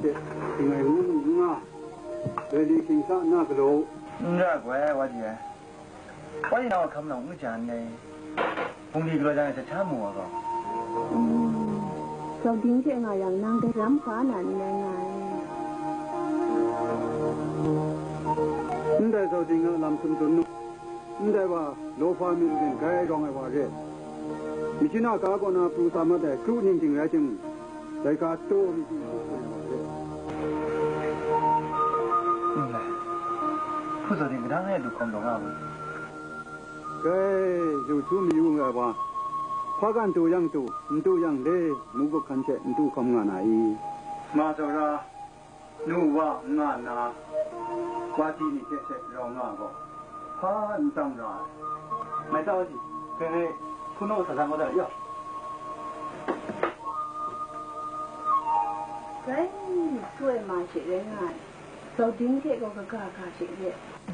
应该啊，这里经常那个路。 那怪我的，我一到看不到我讲的，工地个人是差不多个。 sau tiếng chuyện ngày rằng năng cái lắm quá là ngày nhưng tại sao tiếng làm sum sum nhưng tại bà lô pha mình đến cái rong ai bà thế mình chỉ nói cả con nào phụ sa mà tại cứu những chuyện lại chừng tại cả tô mình chỉ cứu cái bà thế này phụ sa tiếng cái thằng này được không懂啊 cái dù chú mi uống ai bà 화간 도양도 인도양 내 무복한 채 인도 검가나이 마저라 누와 나나 과지니 채채 롱하고 한상라 말다오지 그네 쿠노 사상거다 야 cái xuôi mà chị đến ngày sau tiếng chuyện có cả chị vậy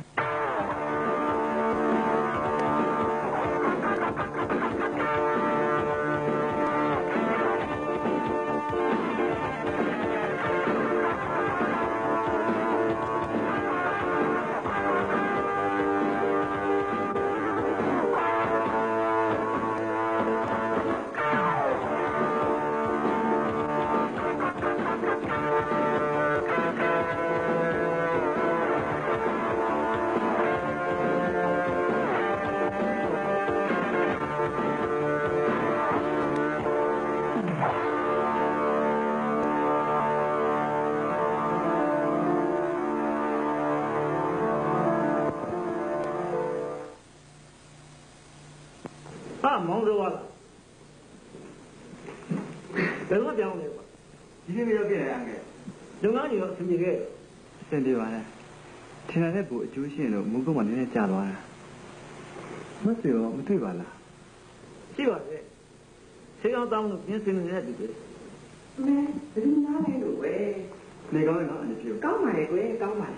忙着完了，怎么讲的吧？ 今天没有给人家给， 正常就要出去给。 身体完了，天天在补就行了，没跟我那天加完了。没事哦，没对完了。 是吧？谁让当年生人家对不对？ 咩？你哪来路诶？ 你讲你票。 講埋嘅，講埋。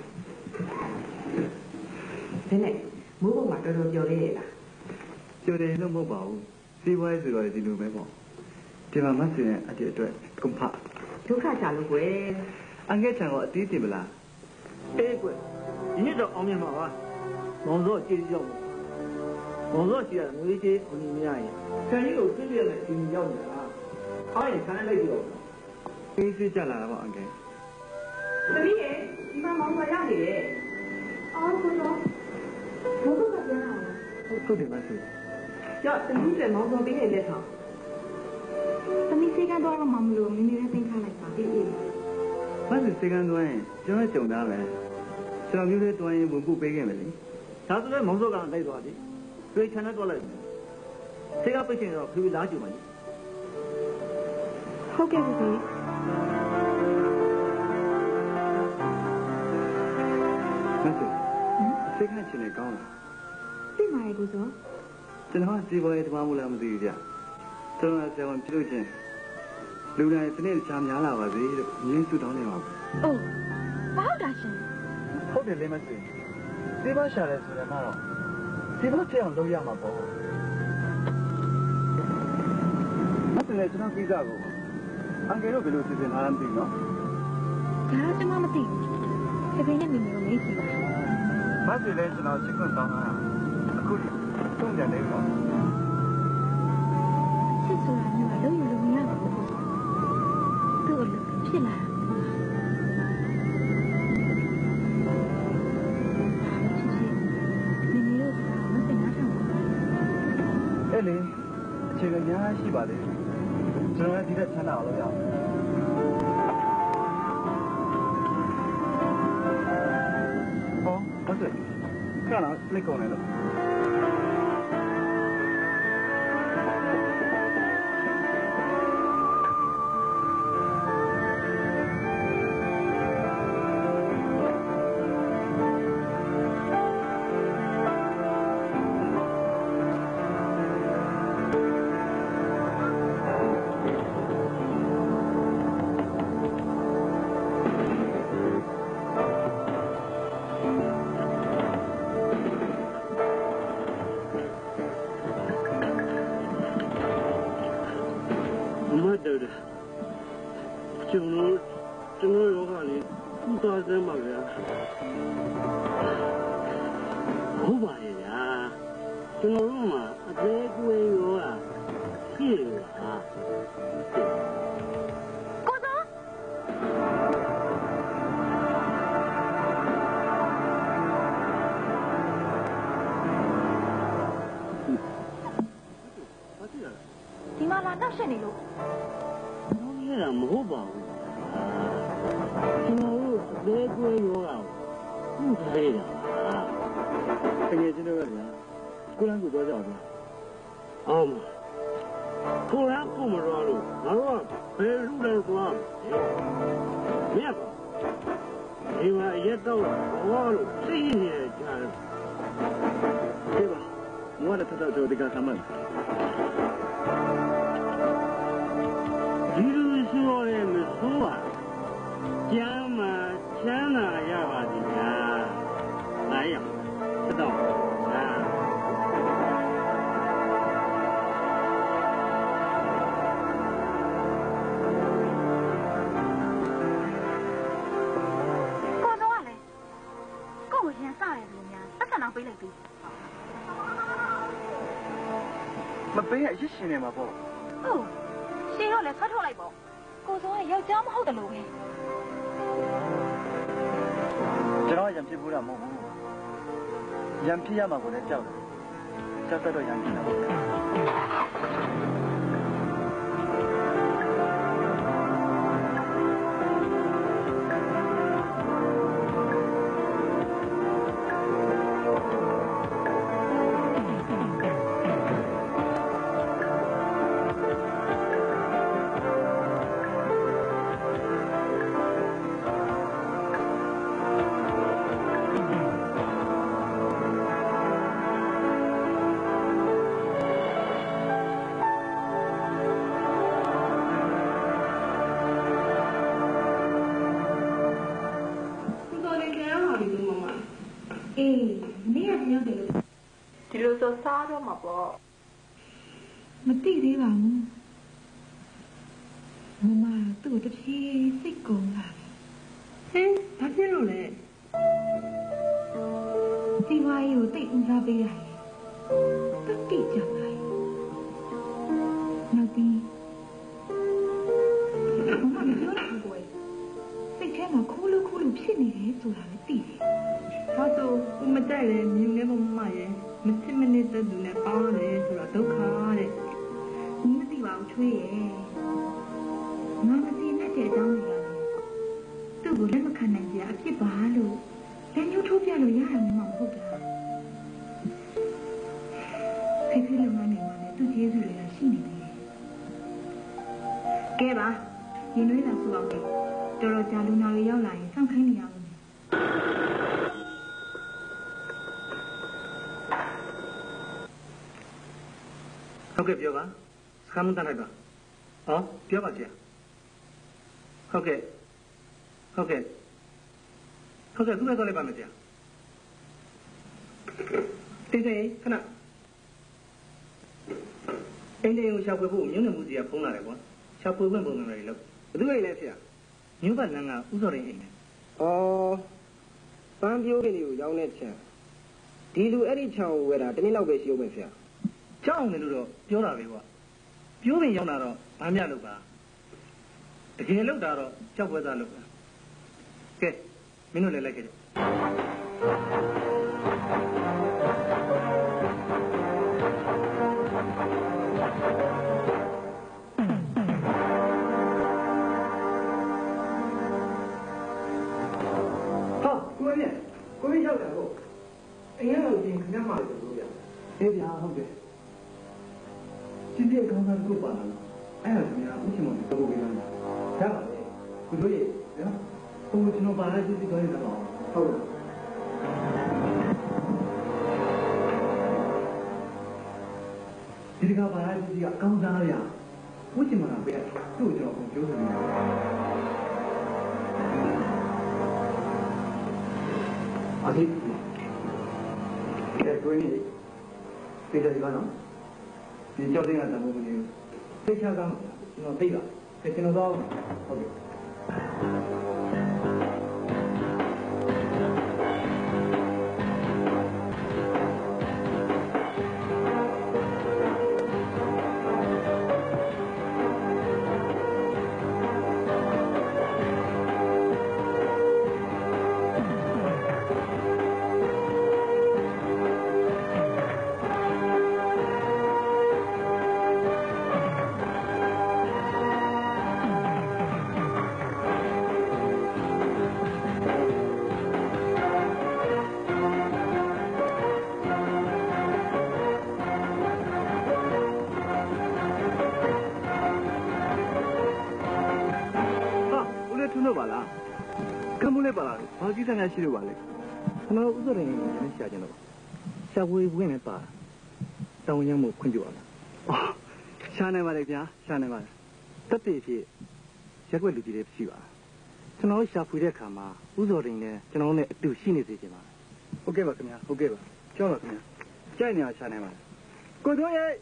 真係，冇講埋到叫你嚟啦。 叫你都冇保，四位是來啲路咩冇？ဒီမှာမစင်အတဲ့အတွက်ကုန်ဖဒုက္ခချလို့ကွယ်အငဲ့ချံကိုအသေးတင်မလားအေးကွယ်ဒီနေ့တော့အောင်မြင်ပါပါမောင်စောကြည့်ရောက်မောင်စောရှိရငွေကြေးအုံကြီးမရရင်ဆန်ကြီးကိုပြည့်ပြည့်နဲ့ဒီရောက်နေတာအားရင်ဆန်လိုက်ပြီးတော့အေးစစ်ကြလာတာပေါ့အငဲ့သမီးရဲ့ဒီမှာမောင်စောရနေတယ်အော်ကိုတော့ဘုရားကပြန်လာလားဟုတ်တယ်မဆင်ကြောက်သမီးလည်းမောင်စောပေးနေလက်ဆောင်သမီးစိတ်ကတော့မှမလို့မင်းလေးသိမ်းထားလိုက်ပါအေးအေးမဆင်စေကန်းသွင်းကျွန်တော်ကြုံသားပဲကျွန်တော်မျိုးလေးတွန်းရင်ဝင်ပို့ပေးခဲ့မယ်လေဒါဆိုလည်းမောင်စောကလိုက်သွားပြီတွေ့ချန်နဲ့တော့လိုက်စေကပိတ်ချင်တော့ခရီးလာကြည့်ပါလေဟုတ်ကဲ့ပါကြီးမဆင်စေကန်းချင်နေကောင်းလားသိပါရဲ့ကိုစောကျွန်တော်စီပေါ်ရေးတမမို့လားမသိဘူးဗျကျွန်တော်ဆရာဝန်ပြုလို့ချင်းလူတိုင်းစနစ်ချာများလာပါစေလို့ငင်းစုတောင်းနေပါဘူးအိုးဘာဟုတ်တာရှင်ဟုတ်တယ်လေမသိစေပါရှာတယ်ဆိုတော့ကတော့စေပါဖြစ်အောင်လုပ်ရမှာပေါ့မသိလေကျွန်တော်ကိစ္စကိုအန်ကယ်တို့ဘယ်လိုစီစဉ်ထားလဲမသိဘူးနော်ဒါတော့ကျွန်မမသိဘူးတပင်းနဲ့မိမိကိုမေးကြည့်ပါမသိလေကျွန်တော်ချစ်ခွန်းတောင်းတာအခုတုံ့ပြန်နေတော့ချစ်ဆိုတာမျိုးကလုံးယူလို့မရဘူးသူ့အလုပ်ဖြစ်လာအဲ့လေအခြေခံညာရှိပါလေကျွန်တော်လည်းဒီတက်ချမ်းသာအောင်လုပ်ရအောင်ဟောဟုတ်တယ်ခဏလောက်လက်ကုန်နေလို့ကျွန်တော်ကျွန်တော်ရောကလေပူသွားစမ်းပါဗျာဟုတ်ပါရဲ့ဗျာကျွန်တော်တို့မှာအသေးကွေးရောကရှိရလားကိုစောဒီမှာလာတော့ရှင်းနေလို့အဲ့ဒါမဟုတ်ပါဘူးကျွန်တော်တို့အသေးကွေးရောကဥထားရတာတကယ်ချင်းတော့ဗျာကိုလန်းကိုတော့ကြောက်ဗျာအောင်ကိုရကိုမတော်လို့ငါတို့ကဘယ်လူလဲသွားမြတ်ဒီမှာရက်တော့ဘောလို့သိနေကြတယ်ဒီပါငါလည်းထပ်တော့ဒီကဆမ်းမဒီလိုဆိုရဲမဆိုးပါကျမ်းမှာချမ်းသာရပါသည်ဗျာနိုင်ရတော့မပေးရရစ်ရှင်နေမှာပေါ့ဟုတ်ရှင်ရောလည်းဆွတ်ထုတ်လိုက်ပေါ့ကိုစောကယောက်ျားမဟုတ်တယ်လို့ပဲကျွန်တော်ရံဖြစ်ဘူးတာမဟုတ်ဘူးရံဖြစ်ရမှာကိုလည်းကြောက်တယ်ကြောက်တော့ရံဖြစ်တာပေါ့ဒီလိုဆိုစားတော့မှာပေါ့မသိသေးပါဘူးမမသူ့တဖြည်းစိတ်ကုန်လာဟင်ဘာဖြစ်လို့လဲဒီဝါရီကိုတိတ်ဦးစားပေးရတယ်တတိကြပါနောက်ပြီးမမပြောတာကိုစိတ်ထဲမှာခိုးလို့ဖြစ်နေတယ်ဆိုတာလည်းသိတယ်ဘာလို့ဦးမကြိုက်လဲမြင်နေမမရဲ့မချစ်မနစ်တဲ့သူနဲ့ပေါင်းရတယ်ဆိုတော့ဒုက္ခတဲ့မသိပါဘူးထွေးရဲ့ငါမသိနဲ့တဲ့အကြောင်းတွေကသူ့ကိုလက်မခံနိုင်ကြအဖြစ်ပါလို့လက်ညှိုးထိုးပြလို့ရတာမှမဟုတ်တာဖေဖေလုံမနေမှာနဲ့သူ့ကျေးဇူးတွေကရှိနေတယ်ကဲပါညီနွေးလာဆိုအောင်တော်တော်ကြာလူနာတွေရောက်လာရင်စောင့်ခိုင်းနေရအောင်ဟုတ်ကဲ့ပြောပါစကားမတတ်လိုက်ပါဟောပြောပါဗျာဟုတ်ကဲ့ခုပဲတော့လိုက်ပါမယ်ဗျာတေးသေးခဏအင်းတေးကိုရှာဖွေဖို့မြို့နယ်မှုစီကဖုန်းလာတယ်ကွာရှာဖွေခွင့်ပုံစံတွေလို့ဘယ်သူလဲဖေမြို့ကလန်းကဥစော်ရင်အိမ်နဲ့ပန်းပြိုးတွေကိုရောင်းတဲ့ခြံဒီလူအဲ့ဒီခြံကိုဝယ်တာတနည်းလောက်ပဲရှိဦးမယ်ဖေကြောက်အောင်လည်းလို့တော့ပြောတာပဲကွာပြိုးပင်ရောက်လာတော့ဘာမှလုပ်ပါတကယ်လောက်တာတော့ကြောက်ပွဲသားလုပ်ပါကဲမင်းတို့လည်းလိုက်ခဲ့ကြကိုရရောက်တာကိုအရင်ကပြင်ခဏမှလို့ပြောရအေးဗျာဟုတ်တယ်ဒီပြကောင်းတာကိုပါလာလို့အဲ့ဒါကများဥချင်းမလို့ပြောပေးတာရပါလေကိုတို့ရဲ့နော်ဟိုကျွန်တော်ပါလာကြည့်သွားရတော့ဟုတ်ဒီကပါလာကြည့်ကအကောင်းစားရဥချင်းမကပဲသူ့ကြောင့်ပြောနေတယ်အဒီကဲကိုကြီးပြေးတယ်ကောနော်ဒီကြောက်တဲ့ကတည်းကမလို့သိချာကကျွန်တော်သိပါကျွန်တော်တော့ဟုတ်ကဲ့လို့ပါလားကံမိုးလေးပါလားဘာကိစ္စများရှိလို့ပါလဲကျွန်တော်ဥစ္စာတွေနဲ့ရှာကြတော့ရှာဝေးဝင်နေပါတောင်းရမှုခွင့်ပြုရလားရှာနေပါလေဗျာရှာနေပါလေတက်တည်ဖြစ်ရက်ွက်လူကြီးတွေရှိပါကျွန်တော်ရှာဖွေတဲ့အခါမှာဥစ္စာတွေနဲ့ကျွန်တော်နဲ့အတူရှိနေစေချင်ပါဟုတ်ကဲ့ပါခင်ဗျာဟုတ်ကဲ့ပါကြောက်ပါခင်ဗျာကြိုက်နေအောင်ရှာနေပါကိုတို့ရဲ့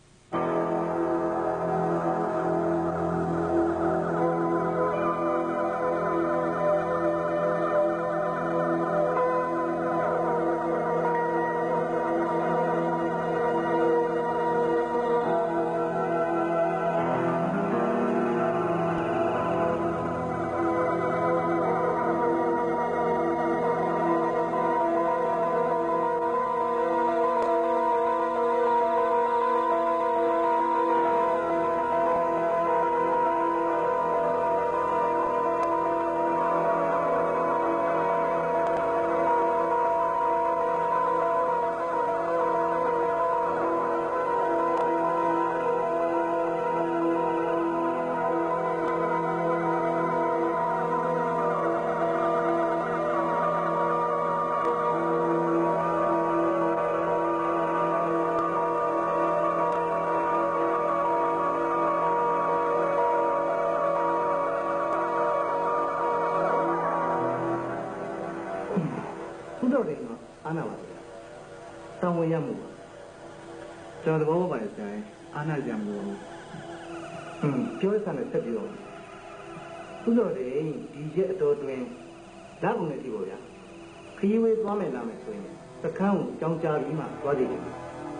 အာနာပါတောင်းဝင်ရမှုကျွန်တော်သဘောပေါက်ပါတယ်ဆရာအာနာကြမှုပြောရစမ်းနဲ့ဆက်ပြီးတော့ဥစ္စာတွေဒီရက်အတော်တွင်လက်ကုန်နဲ့ကြည့်ပါဗျာခရီးဝေးသွားမယ်လာမယ်ဆိုရင်စခန်းကိုကြောင်းကြပြီးမှသွားကြည့်တယ်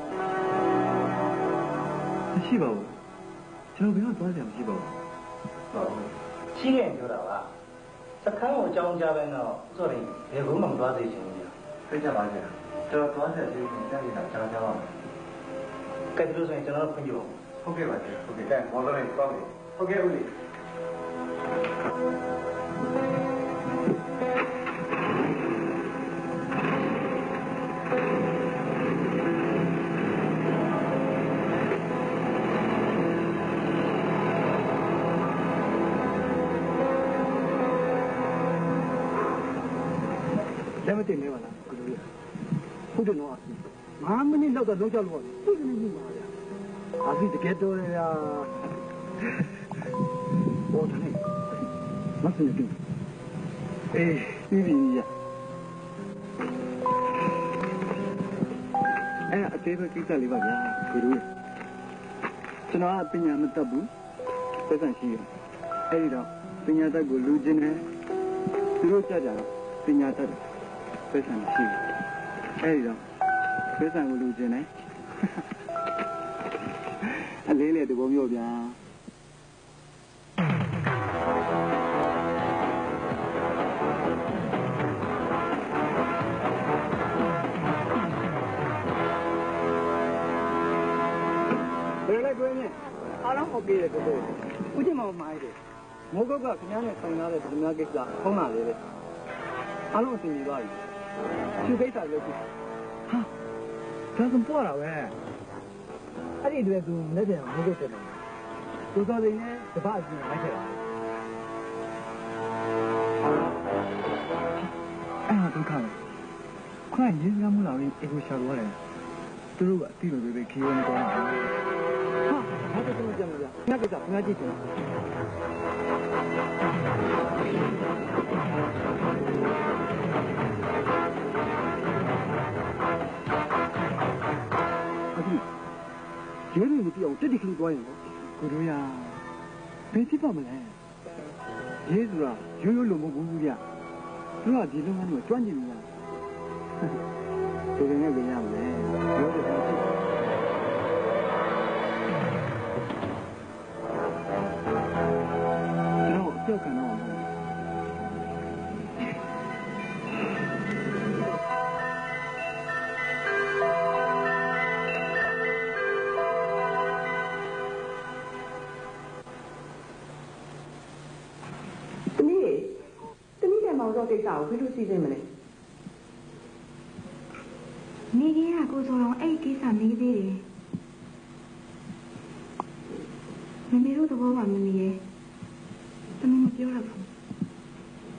မရှိပါဘူးကျွန်တော်ဘယ်တော့သွားကြမရှိပါဘူးဟုတ်ရှိခဲ့ပြောတာပါစခန်းကိုကြောင်းကြပဲတော့ဥစ္စာတွေဘယ်ဘုံမှမသွားသေးချင်ဘူးသိကြပါဗျာကျွန်တော်သွားဆက်ပြီးကြားနေတာကြားကြပါမယ်ကဲလို့ဆိုရင်ကျွန်တော်ခွင့်ပြုအောင်ဟုတ်ကဲ့ပါဗျာဟုတ်ကဲ့မော်ဒယ်ပေါင်းတယ်ဟုတ်ကဲ့ဦးလေးလက်မတင်နေပါလားဟုတ်တယ်နော်5မိနစ်လောက်တော့လုံးချလို့ဟုတ်တယ်နေပါဗျာအာဒီတကယ်တော့ရဘောတနေမစနေတူပြီးရအသေးပဲကိစ္စလေးပါဗျာကိုတို့ကျွန်တော်ကပညာမတတ်ဘူးသက်ဆိုင်ရှိရအဲ့ဒီတော့ပညာတတ်ကိုလူချင်းတယ်သူတို့ကြကြတော့ပညာတတ်တယ်သက်ဆိုင်ရှိအဲ့ဒီတော့သက်ဆိုင်ကိုလူချင်းတယ်အလေးလေဒီပုံမျိုးဗျာအားလုံးဟုတ်ကဲ့တဲ့ကိုဦးတင်မောင်မိုင်းတယ်မိုးကုတ်ကခင်ဗျားနဲ့ဆိုင်လာတဲ့ဒီများကိစ္စဖုံးလာလေတဲ့အားလုံးအစီအစဉ်သွားပြီသူကိစ္စလုပ်ပြီဟာဒါကပေါ်လာပဲအဲ့ဒီတွေသူလက်ပြန်မိုးကုတ်တယ်သူတော်တွေနဲ့တပတ်အပြင်လိုက်ခဲ့တာအဲ့ဒါဒုက္ခပဲခွင့်ရင်းစမ်းမှုလာပြီးအေကိုရှာလို့ရတယ်သူတို့ကအတိအကျပဲခီးဝင်သွားတာဟုတ်တယ်ကျွန်တော်ကြည့်ကြ။ညကကြည့်တယ်။အခုရဲတွေမပြောင်းတက်တိခင်းသွားရင်ကိုတို့ရဘယ်ဖြစ်ပါမလဲ။ရဲဆိုတာရိုးရိုးလုံးမဟုတ်ဘူးဗျ။သူကဒီလုံးကကျွမ်းကျင်နေတာ။ဒီကနေပြင်ရမယ်။ရိုးရိုးကြောက်ခံတော့တမီးတဲ့မောင်တော့ကိစ္စကိုဘယ်လိုစီစဉ်မလဲနေကြီးကကိုစောတော်အဲ့ဒီကိစ္စမေးသေးတယ်မမေတို့သဘောပါမမီရဲ့သမီးမပြောရဘူး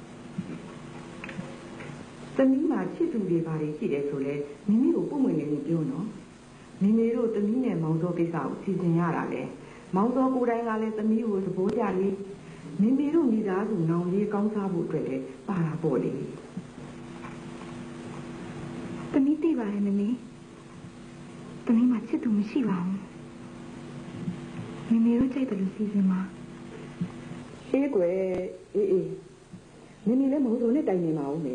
သမီးမှာချစ်သူတွေပါတယ်ရှိတယ်ဆိုလဲမိမိကိုပုံမှန်နေပြောနော်မိမိတို့သမီးနဲ့မောင်စောကိစ္စကိုစီစဉ်ရတာလေမောင်စောကိုယ်တိုင်ကလည်းသမီးကိုသဘောကျနေမိမိတို့မိသားစုနောင်ရေးကောင်းစားဖို့အတွက်လည်းပါတာပေါ့လေသမီးသိပါရဲ့မမေသမီးမှာချစ်သူမရှိပါဘူးမိမိတို့ကြိုက်တယ်လို့စီစဉ်ပါအေးကွယ်အေးမိမိလည်းမောင်စောနဲ့တိုင်နေပါဦးမယ်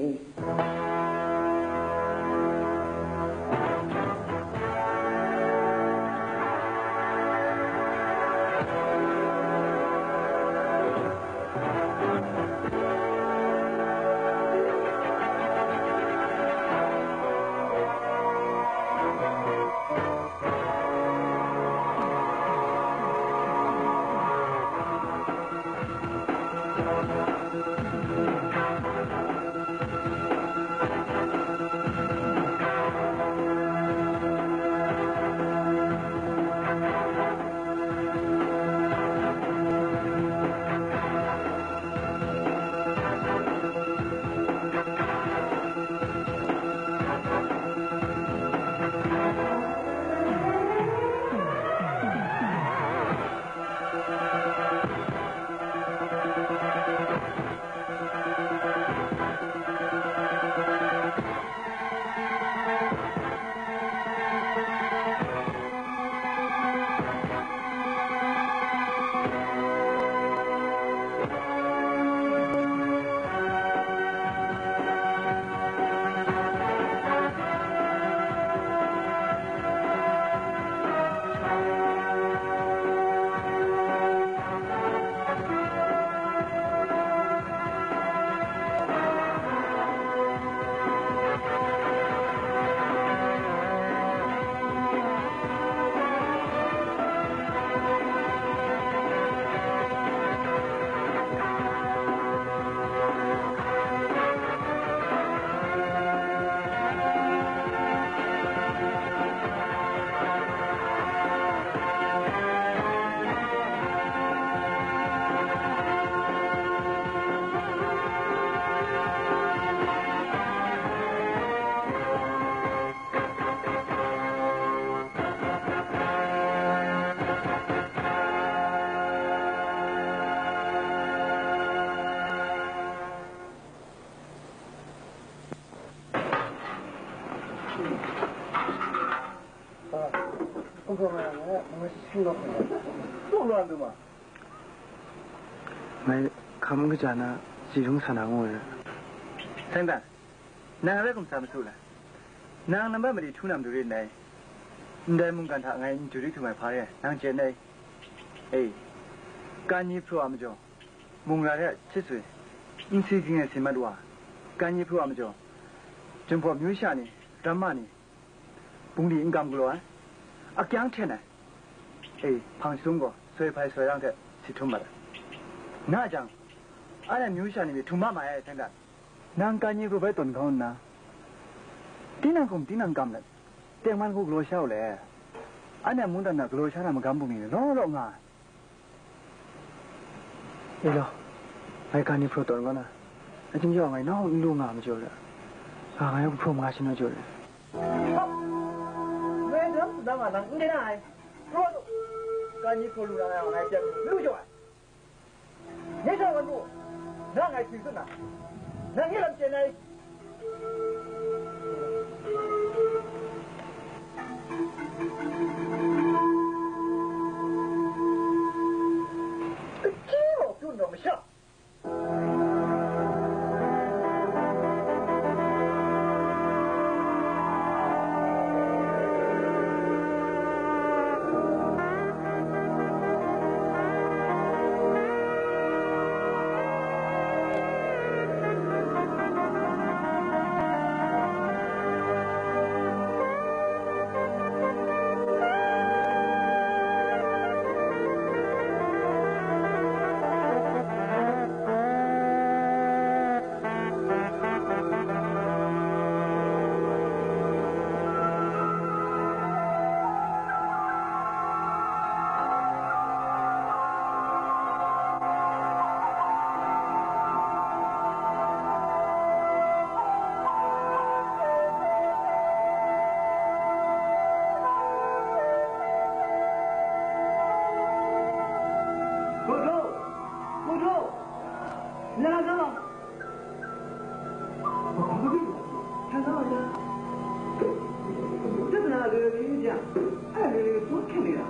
没看不个家呢，集中参加我的。 真的，那个公司不错了，那那没出那么多人来，你在门干他俺就得去买牌耶，那进来，哎，干你铺阿么叫，蒙来的7岁，你最近的什么多啊？干你铺阿么叫，真怕没有下呢，干嘛呢？本地人干不了啊，讲天呢，哎，旁松个，随拍随让的，是出门的，那讲。俺那牛下里面土妈妈哎，真的，南干你不会炖烤呢？顶南公顶南干了，顶完公罗小嘞，俺那木头那罗小那么干不明，老老啊。 对了，俺干你铺炖个呢，俺今朝俺那路俺们叫了，俺要铺马新那叫了。 没怎么当啊，当你那哎，我干你铺路上俺讲路叫啊，你说我路。那俺去是哪？那你来进来。这我就那么想。 你来干嘛？看什么去？这是哪个旅游讲？哎，这个多肯定啊！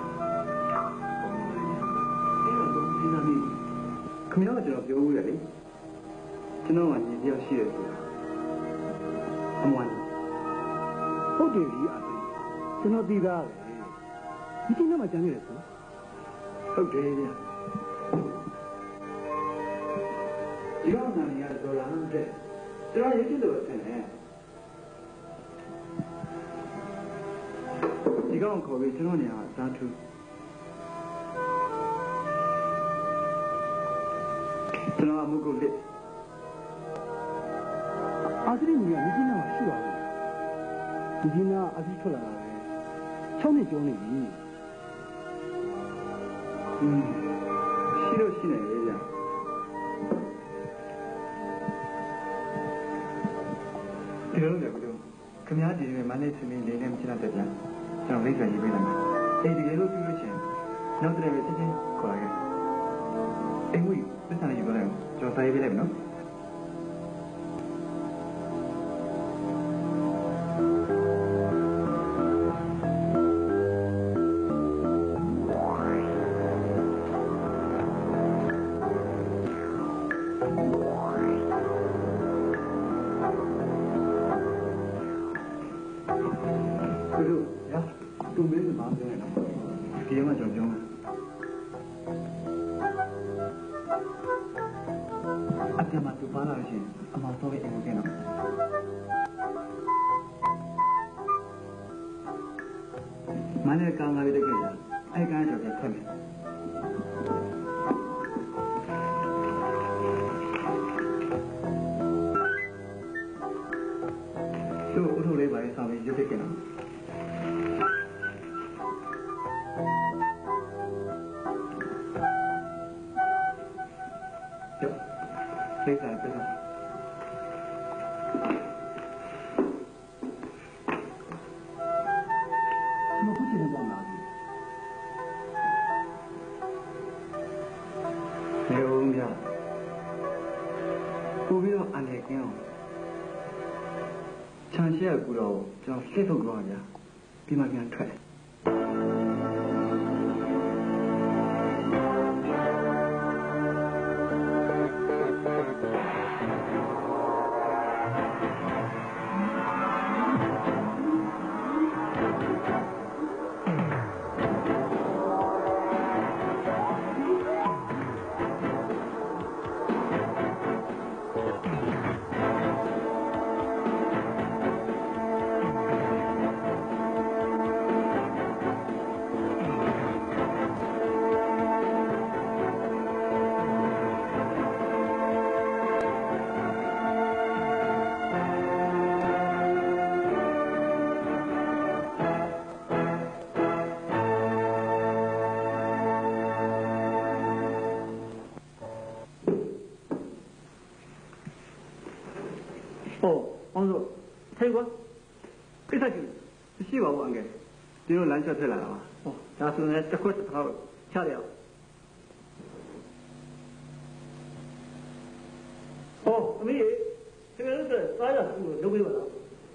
这个东西那里，可没有这个表物的嘞。ကျွန်တော်ကညီတယောက်ရှိတယ်ဆိုတာအမွမ်းဟုတ်တယ်လေအသေးကျွန်တော်သိသားပဲဒီနေ့မှကြမ်းနေတယ်ဆိုဟုတ်တယ်ဗျဒီကောင်နာနေရဒေါ်လာနဲ့ကျွန်တော်ရေးကြည့်လို့ဆင်တယ်ဒီကောင်ခေါ်ပြီးကျွန်တော်နေရာအစားထူးကျွန်တော်အမှုကိုလက်အာသရီကမြင်းနာရှိပါဘူးဒီနာအပြီးထွက်လာတာပဲ6နှစ်ကျော်နေပြီရှိလို့ရှိနေလေကြာဒီလိုလေကတော့ခင်ဗျားဒီမန္တလေးသမီးလေးနဲ့မချင်တဲ့ကြာကျွန်တော်လိမ့်ပြန်ရေးပေးလိုက်မယ်အေးဒီလိုပြုလို့ချင်းနောက်တည်းပဲချင်းချင်းခေါ်လိုက်အိမ်ဝီပတ်စံရေးပေးလိုက်ကျွန်တော်စာရေးပေးလိုက်မယ်နော်မနေ့ကငါရတဲ့ကိစ္စအဲ့ကကြောက်ကြထွက်မယ်သူ့အထုလေးပါရေးဆောင်ပြီးရွတ်တဲ့ကိနော်ကျော်သိစားပြတော့ပို့ပြီးတော့အနေကင်းအောင်ခြံရှိရကူတော့ကျွန်တော်လှည့်ထုတ်ကြပါဗျာပြီးမှပြန်ထွက်ရှိပါဘူးအငယ်ဒီလိုလမ်းချက်ထက်လာတာပါဟောဒါဆိုရင်တစ်ခွက်တစ်ခါချရအောင်ဟောအမေတကယ်လို့စားရကူလုပ်ပေးပါလား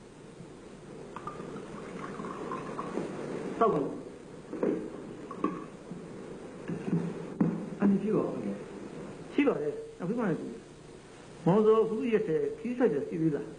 တောက်ပါအနေရှိပါအငယ်ရှိပါတယ်အခုမှလည်းမောင်စောဘူးရဲ့ခီးဆက်ချက်စီးပြီးလား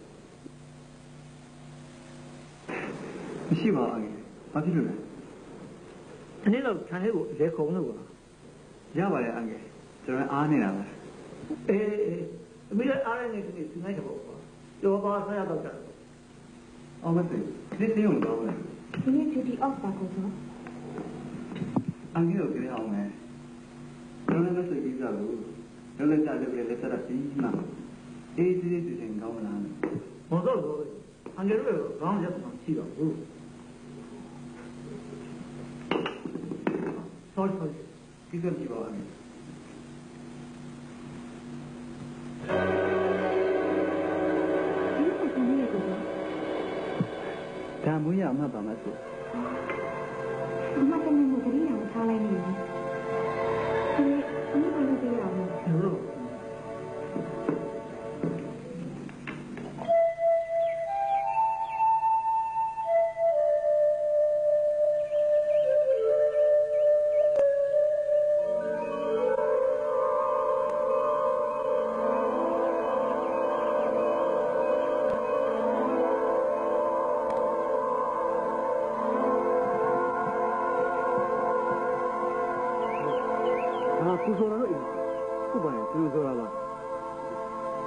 မရှိပါဘူးဘာဖြစ်လို့လဲဒီနေ့တော့ခြံလေးကိုလဲခုံလို့ပါရပါတယ်အငယ်ကျွန်တော်အားနေတာပါအေးအမေအားရနေနေဒီနေ့တော့ကျော်ပါဆက်ရတော့ကြအောင်မသိဒီတေးုံတော့လဲဒီနေ့ duty off ပါကိုဆိုအငယ်ကိုပြောအောင်မယ်ကျွန်တော်လည်းစိတ်ကြီးစားလို့လည်းကြားတယ်လက်ဆက်ပြီးမှအေးဒီဒီကောင်းလားမော်တော့အငယ်တို့ကောင်းရက်မှရှိတော့ဘူး sorry किधर की बात है क्या मुझे अम्मा बामा से अम्मा तो मैं मुझे नहीं आऊँ खा लेंगे ये अम्मा बामा से आऊँ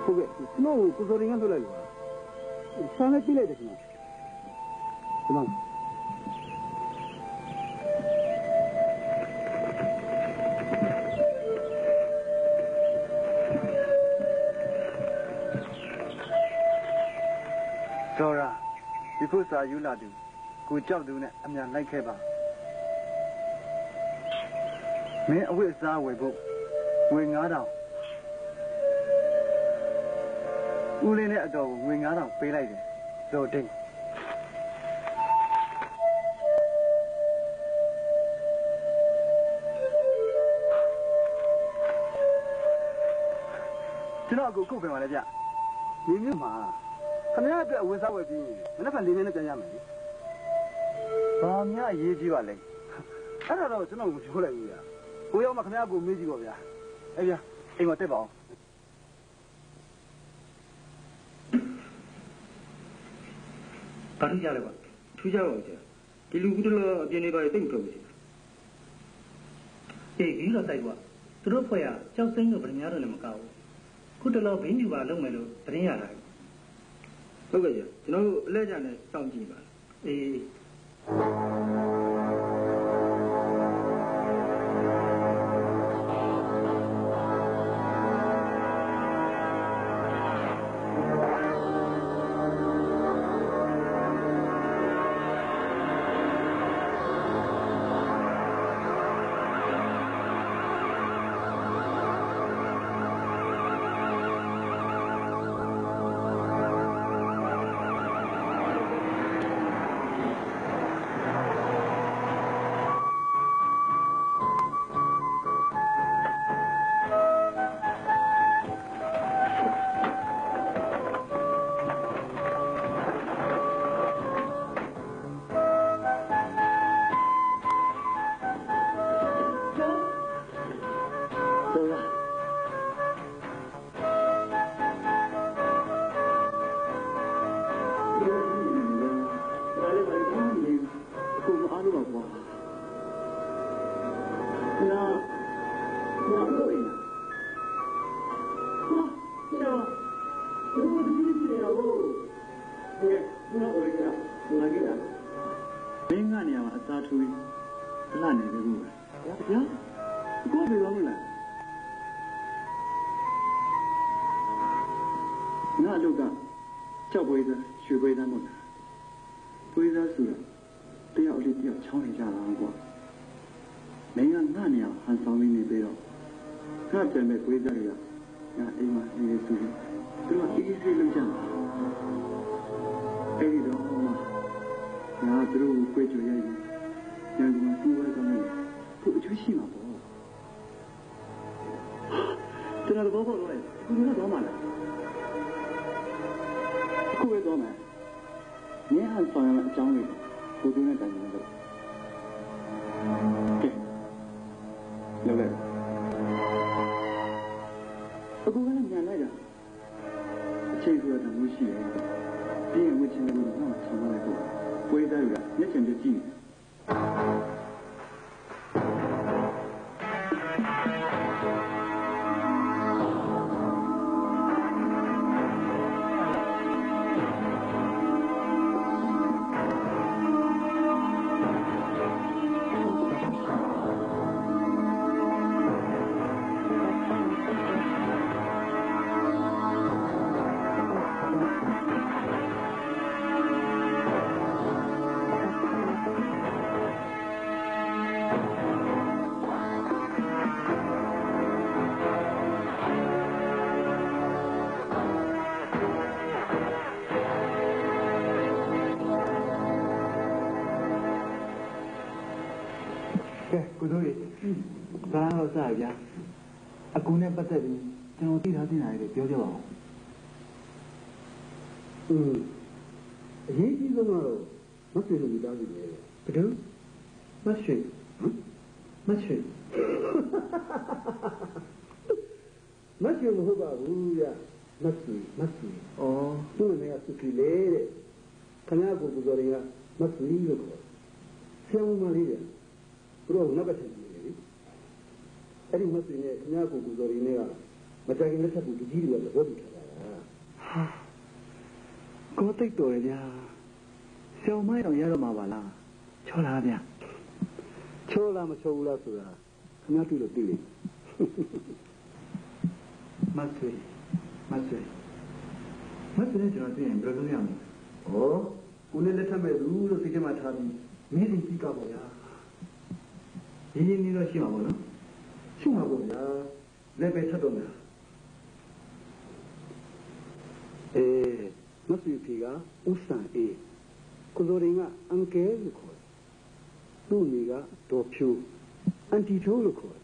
ဟုတ်ကဲ့ကျွန်တော်ကိုစော်ရင်ကလွှတ်လိုက်လို့ဆန်းနဲ့ပြလိုက်တယ်ခင်ဗျဒီမှာစောရာဒီခုစာယူလာသူကိုကြောက်သူနဲ့အမြန်လိုက်ခဲ့ပါမင်းအဝတ်အစားဝယ်ဖို့ငွေ9000ဦးလေးနဲ့အတော်ကိုငွေ9000ပေးလိုက်တယ်ဇော်တိတ်ကျွန်တော်အခုခုတ်ပြန်ပါလေဗျနေမြို့မှာခမရအတွက်အဝတ်စားဝယ်ပြီးမနေ့ကလေးနဲ့ပြန်ရမယ်ဘာများအရေးကြီးပါလဲအဲ့ဒါတော့ကျွန်တော်ကိုပြောလိုက်ဘူးဗျကိုရောက်မှခမရကိုမေးကြည့်ပါဗျာအဲ့ဗျာအိမ်မှာတက်ပါအောင်ဘာထူးကြလဲကွာထူးကြပါဦးကြာဒီလူကူတလောအပြင်းနေပါလေတိတ်မထုတ်ဘူးအေးဒီတော့တိုက်ကွာသူတို့ဖွဲ့ရကြောက်စိမ့်တို့ဗရမများတော့လည်းမကောက်ဘူးခုတလောဘင်းပြူပါလုပ်မယ်လို့သတင်းရတာဟုတ်ကဲ့ကြာကျွန်တော်တို့အလဲကြနဲ့စောင့်ကြည့်ပါအေးကိုတို့ရေဘာလို့စားရအကူနဲ့ပတ်သက်ပြီးကျွန်တော်သိထားသိနေတာတွေပြောပြပါဦးအရေးကြီးဆုံးကတော့မဆွေလို့မိသားစုတွေဘယ်လိုမဆွေမဆွေမဟုတ်ပါဘူးဗျမဆွေဩသူ့နေရာသူစီလေတဲ့ခင်ဗျားကိုပူဇော်ရင်ကမဆွေလို့ခေါ်ဆရာမလေးတဲ့သူတို့နောက်ကထင်နေလေအဲ့ဒီမဆွေနဲ့ခင်ဗျားကိုပူဇော်ရင်ကမကြခင်လက်ထပ်ကိုတကြီးတွေကသဘောတူထားတာကိုတိတ်တော်ရဗျာဆောင်းမိုင်းတော့ရတော့မှာပါလားချောလားဗျာချိုးလားမချိုးဘူးလားဆိုတာခင်ဗျားတွေ့လို့သိလိမ့်မဆွေနဲ့ကျွန်တော်တွေ့ရင်ဘယ်လိုလုပ်ရမလဲဩကိုနဲ့လက်ထပ်မဲ့သူလို့စိတ်ထဲမှာထားပြီးမင်းရင်ပြီးကပေါ့ဗျာရင်းနေတော့ရှိမှာပေါ့နော်ရှိမှာပေါ့ဗျာလက်ပဲထပ်တော့မယ်မဆွေဖေကဥစ္စာအေးကိုလိုရင်ကအန်ကဲလို့ခေါ်တယ်သူ့မိကဒေါ်ဖြူအန်တီထိုးလို့ခေါ်တယ်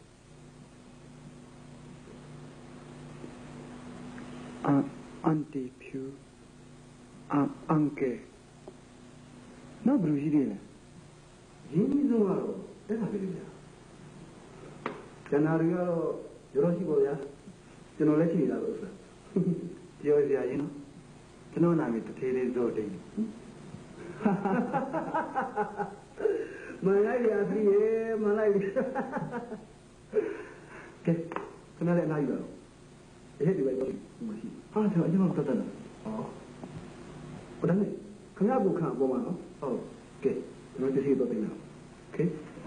အန်တီဖြူအန်ကဲနောက်ဘယ်လိုရှိသေးလဲရင်းနှီးဆုံးကတော့အဲ့ဒါပဲလေဗျာကျန်တာတွေကတော့ရောတော့ရှိပါဗျာကျွန်တော်လည်းရှိနေတာလို့ဆိုပြောစရာရင်နော်ကျွန်တော်နာမည်တထေးလေးဇော်တိန်မလိုက်ရသေးရဲ့မလိုက်ကဲခဏလေးအနားယူတော့အဲ့ဒီပဲတော့မရှိဟာကျွန်တော်အရင်ကတတ်တယ်ဟောဘယ်နဲ့ခင်ဗျားကိုခံအပေါ်မှာနော်ဟုတ်ကဲကျွန်တော်တထေးတော့တင်လာโอเค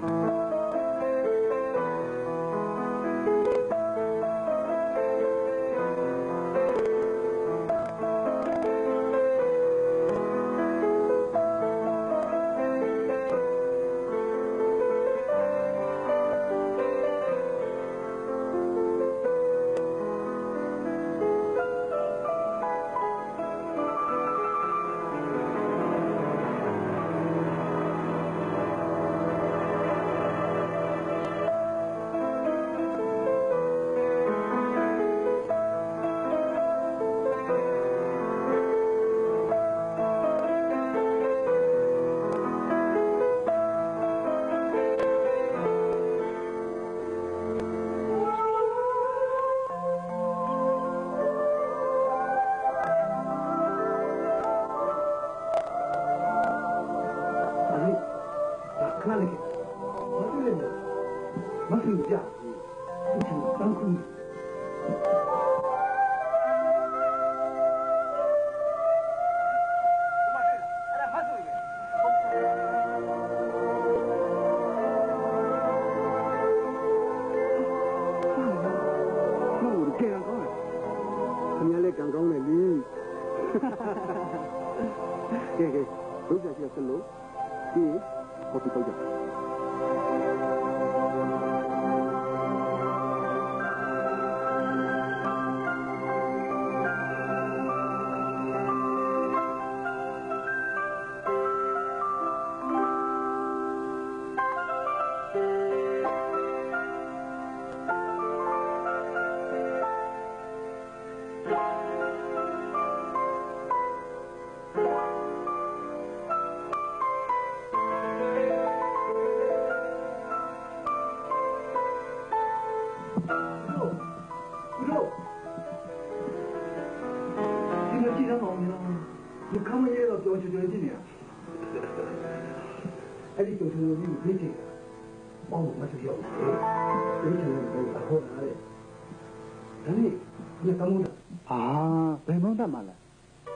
အဲ့ဒီကြိုးစိုးကြီးကိုသိချင်တာပေါ့မတ်ရောက်တယ်ဒီချင်တဲ့ဘုရားဟောတာလေဒါနဲ့ဒီကမောတာဘယ်မောတာမလဲ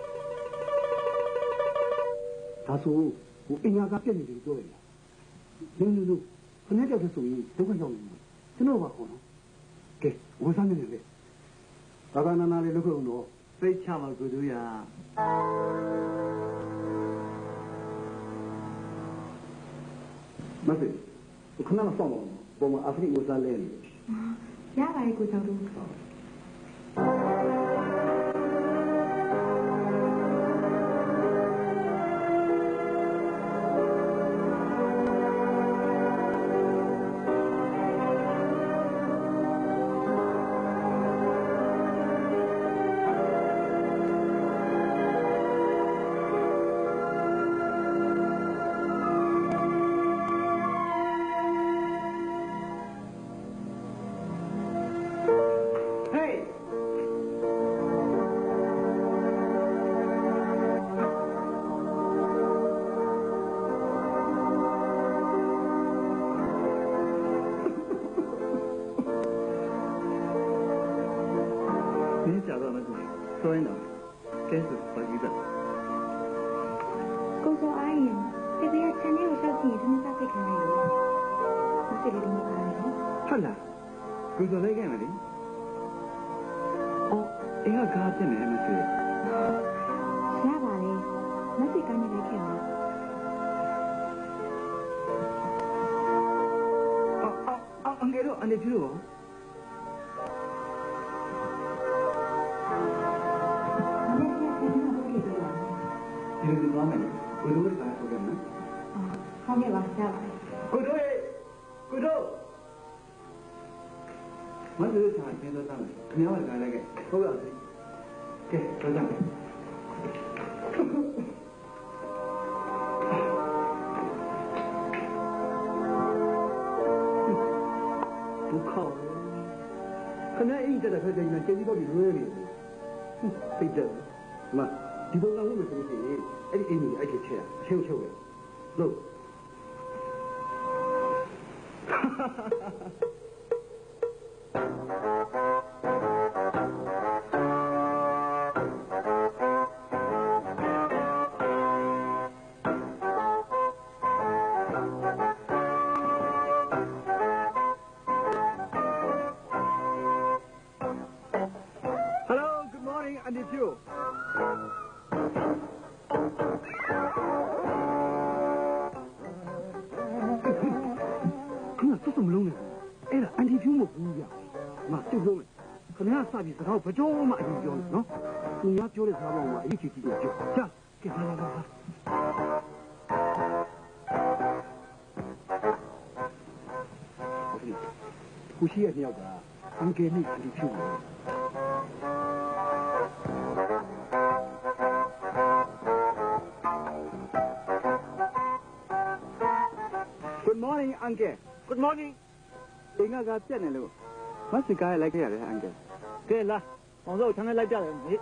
ဒါဆိုဟိုအင်္ဂါကပြည့်နေတယ်ပြောရတယ်နင်းလို့ခဏကြောက်တဲ့ဆိုရင်ဒုက္ခရောက်နေတယ်ကျွန်တော်ပါခေါ်တော့ကဲဝစားနေတယ်လေဘာကနာနာလေးလုပ်ခုံတော့စိတ်ချမှာကိုတို့ရမသိဘူးခဏမဆောင်ဘူးပုံမှာအာဖရိဝစားလဲနေရပါရဲ့ကိုကျော်တို့ဆိုရင်တော့ကဲဆိုပါကြည့်တယ်ကိုစောအားရင်တပည့်ကချန်လေးကိုရှောက်ကြည့်ရင်သမီးစားသိခံလိုက်လို့မသိလို့ဒီမှာအားရဟုတ်လားကိုယ်ဆိုလိုက်ခဲ့မယ်လေအော်အင်းကကားပြနေမှသိရရပါလေမသိကနေလိုက်ခဲ့မှာအငယ်တော့အနေပြုတော့ ဒီလိုသွားမယ်ကိုတို့ကစားဆိုကြမယ်ဟုတ်ကဲ့ပါရပါတယ်ကိုတို့မင်းတို့စားပြန်တော့သားမယ်ခင်ဗျားကစားလိုက်ခဲ့ဟုတ်ပါပြီကဲတော့ကြမယ်ဒုက္ခခင်ဗျားအိမ်တက်တဲ့ခါကျရင်ကျေးဇူးတော်ကြီးလွဲနေတယ်သိတယ်မဒီဘုံကဝင်လို့ဆိုရင်အဲ့ဒီအိမ်ကြီးအဲ့ဒီချက်ရအချင်းချုပ်ရလို့ Hello, good morning, Andy Pugh. သူ့စမလုံးနဲ့အဲ့ဒါအန်တီဖြူမဟုတ်ဘူးဗျ။မသူ့လုံးနဲ့ခင်ဗျားစပြီးစကားဘကြောမှအရင်ပြောနေနော်။သူများပြောတဲ့စကားပေါ်မှာအရေးကြီးတယ်ပြော။ကြာကဲလာလာလာ။ကိုရှိရဲ့နှစ်ယောက်ကအန်ကယ်နဲ့အန်တီဖြူ။ Good morning, Uncle. Good morning အင်းကပြက်နေလို့မစကားလိုက်ခဲ့ရတယ်အန်ကယ်ကဲလာအောင်တော့ခြံထဲလိုက်ပြတယ်မေ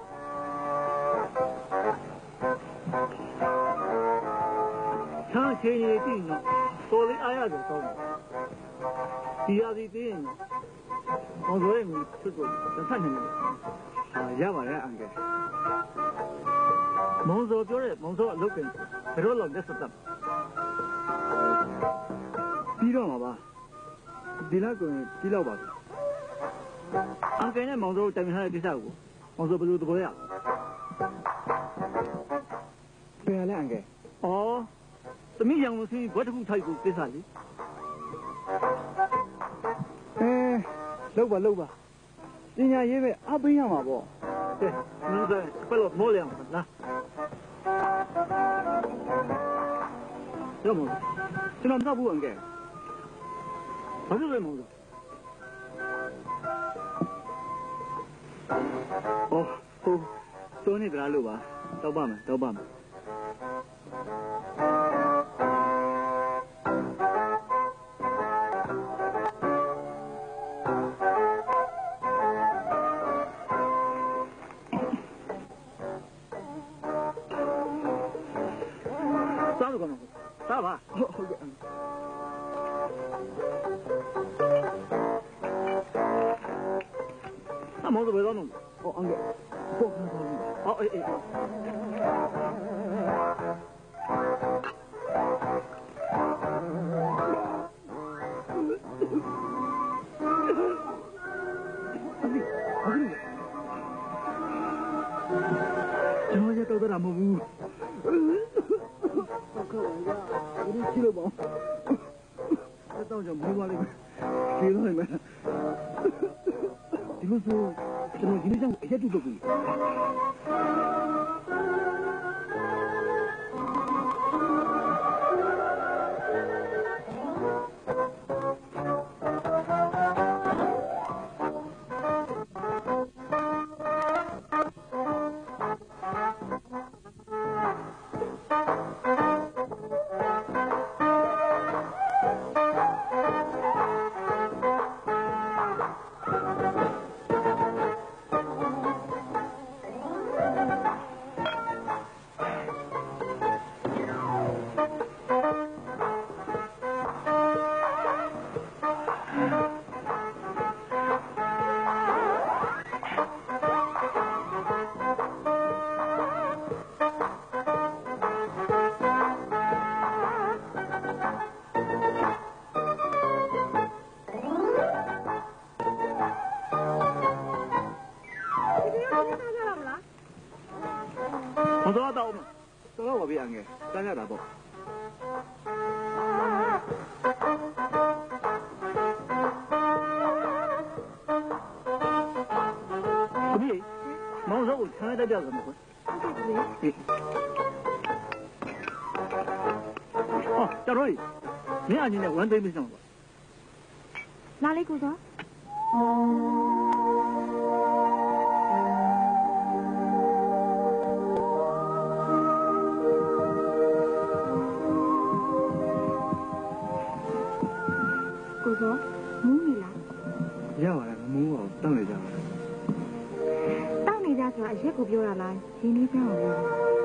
ခြံချင်းရည်တိနော်တော်လေးအားရတယ်တော့ဒီရစီတင်းအောင်ဆိုရင်သူ့ကိုတစ်ဖက်နေတယ်ရပါတယ်အန်ကယ်မောင်စောပြောတဲ့မောင်စောအလုပ်ကဘယ်တော့လောက်လက်စပ်ပြီးတော့မှာပါဒီလောက်ကိုပြီးတော့ပါအန်ကယ်နဲ့မောင်စောတိုင်ပင်ထားတဲ့ကိစ္စကိုမောင်စောဘယ်လိုသဘောရပြန်လဲအန်ကယ်အော်သမီးရောင်လို့စီးဘွက်တစ်ခုထိုက်ကိုကိစ္စလေလောက်ပါပညာရေးပဲအပေးရမှာပေါ့ကဲမင်းတို့ဘယ်လိုမိုးလဲအောင်လားရောမကျွန်တော်မတော့ဘူးအန်ကယ်ဘာလို့လဲမောင်စောအော်ဟုတ်တိုးနေကြလို့ပါတော့ပါမယ်စားလို့ကောင်းစားပါဟုတ်ကဲ့မောင်စောဘယ်တော့弄哦，安哥，不， 好，哎。 ကျွန်တော်ရတော့တာမဟုတ်ဘူးခေါင်းကဒီချီလို့ပေါ့အဲ့တော့ကျွန်တော်မွေးသွားလိမ့်မယ်ကျေးဇူးတင်မယ်ဒီလိုဆိုကျွန်တော်ဒီနေ့ကျအရက်တူလုပ်ပြီကြတော့မလားမတော်တော့မတော်ပါဗျာငယ်တန်းရတာပေါ့ဒီမောင်စောကိုဆန်းလိုက်ကြတယ်မဟုတ်ဘူးဟောကျတော့မင်းအချင်းနဲ့ဝမ်းသိမ်းမဆောင်ပါလာလေးကိုစောကိုစောမူးနေလားရပါတယ်မမူးအောင်တောက်နေကြပါလားတောက်နေကြဆိုတာအရက်ကိုပြောတာလားရင်းနှီးစမ်းအောင်ပြော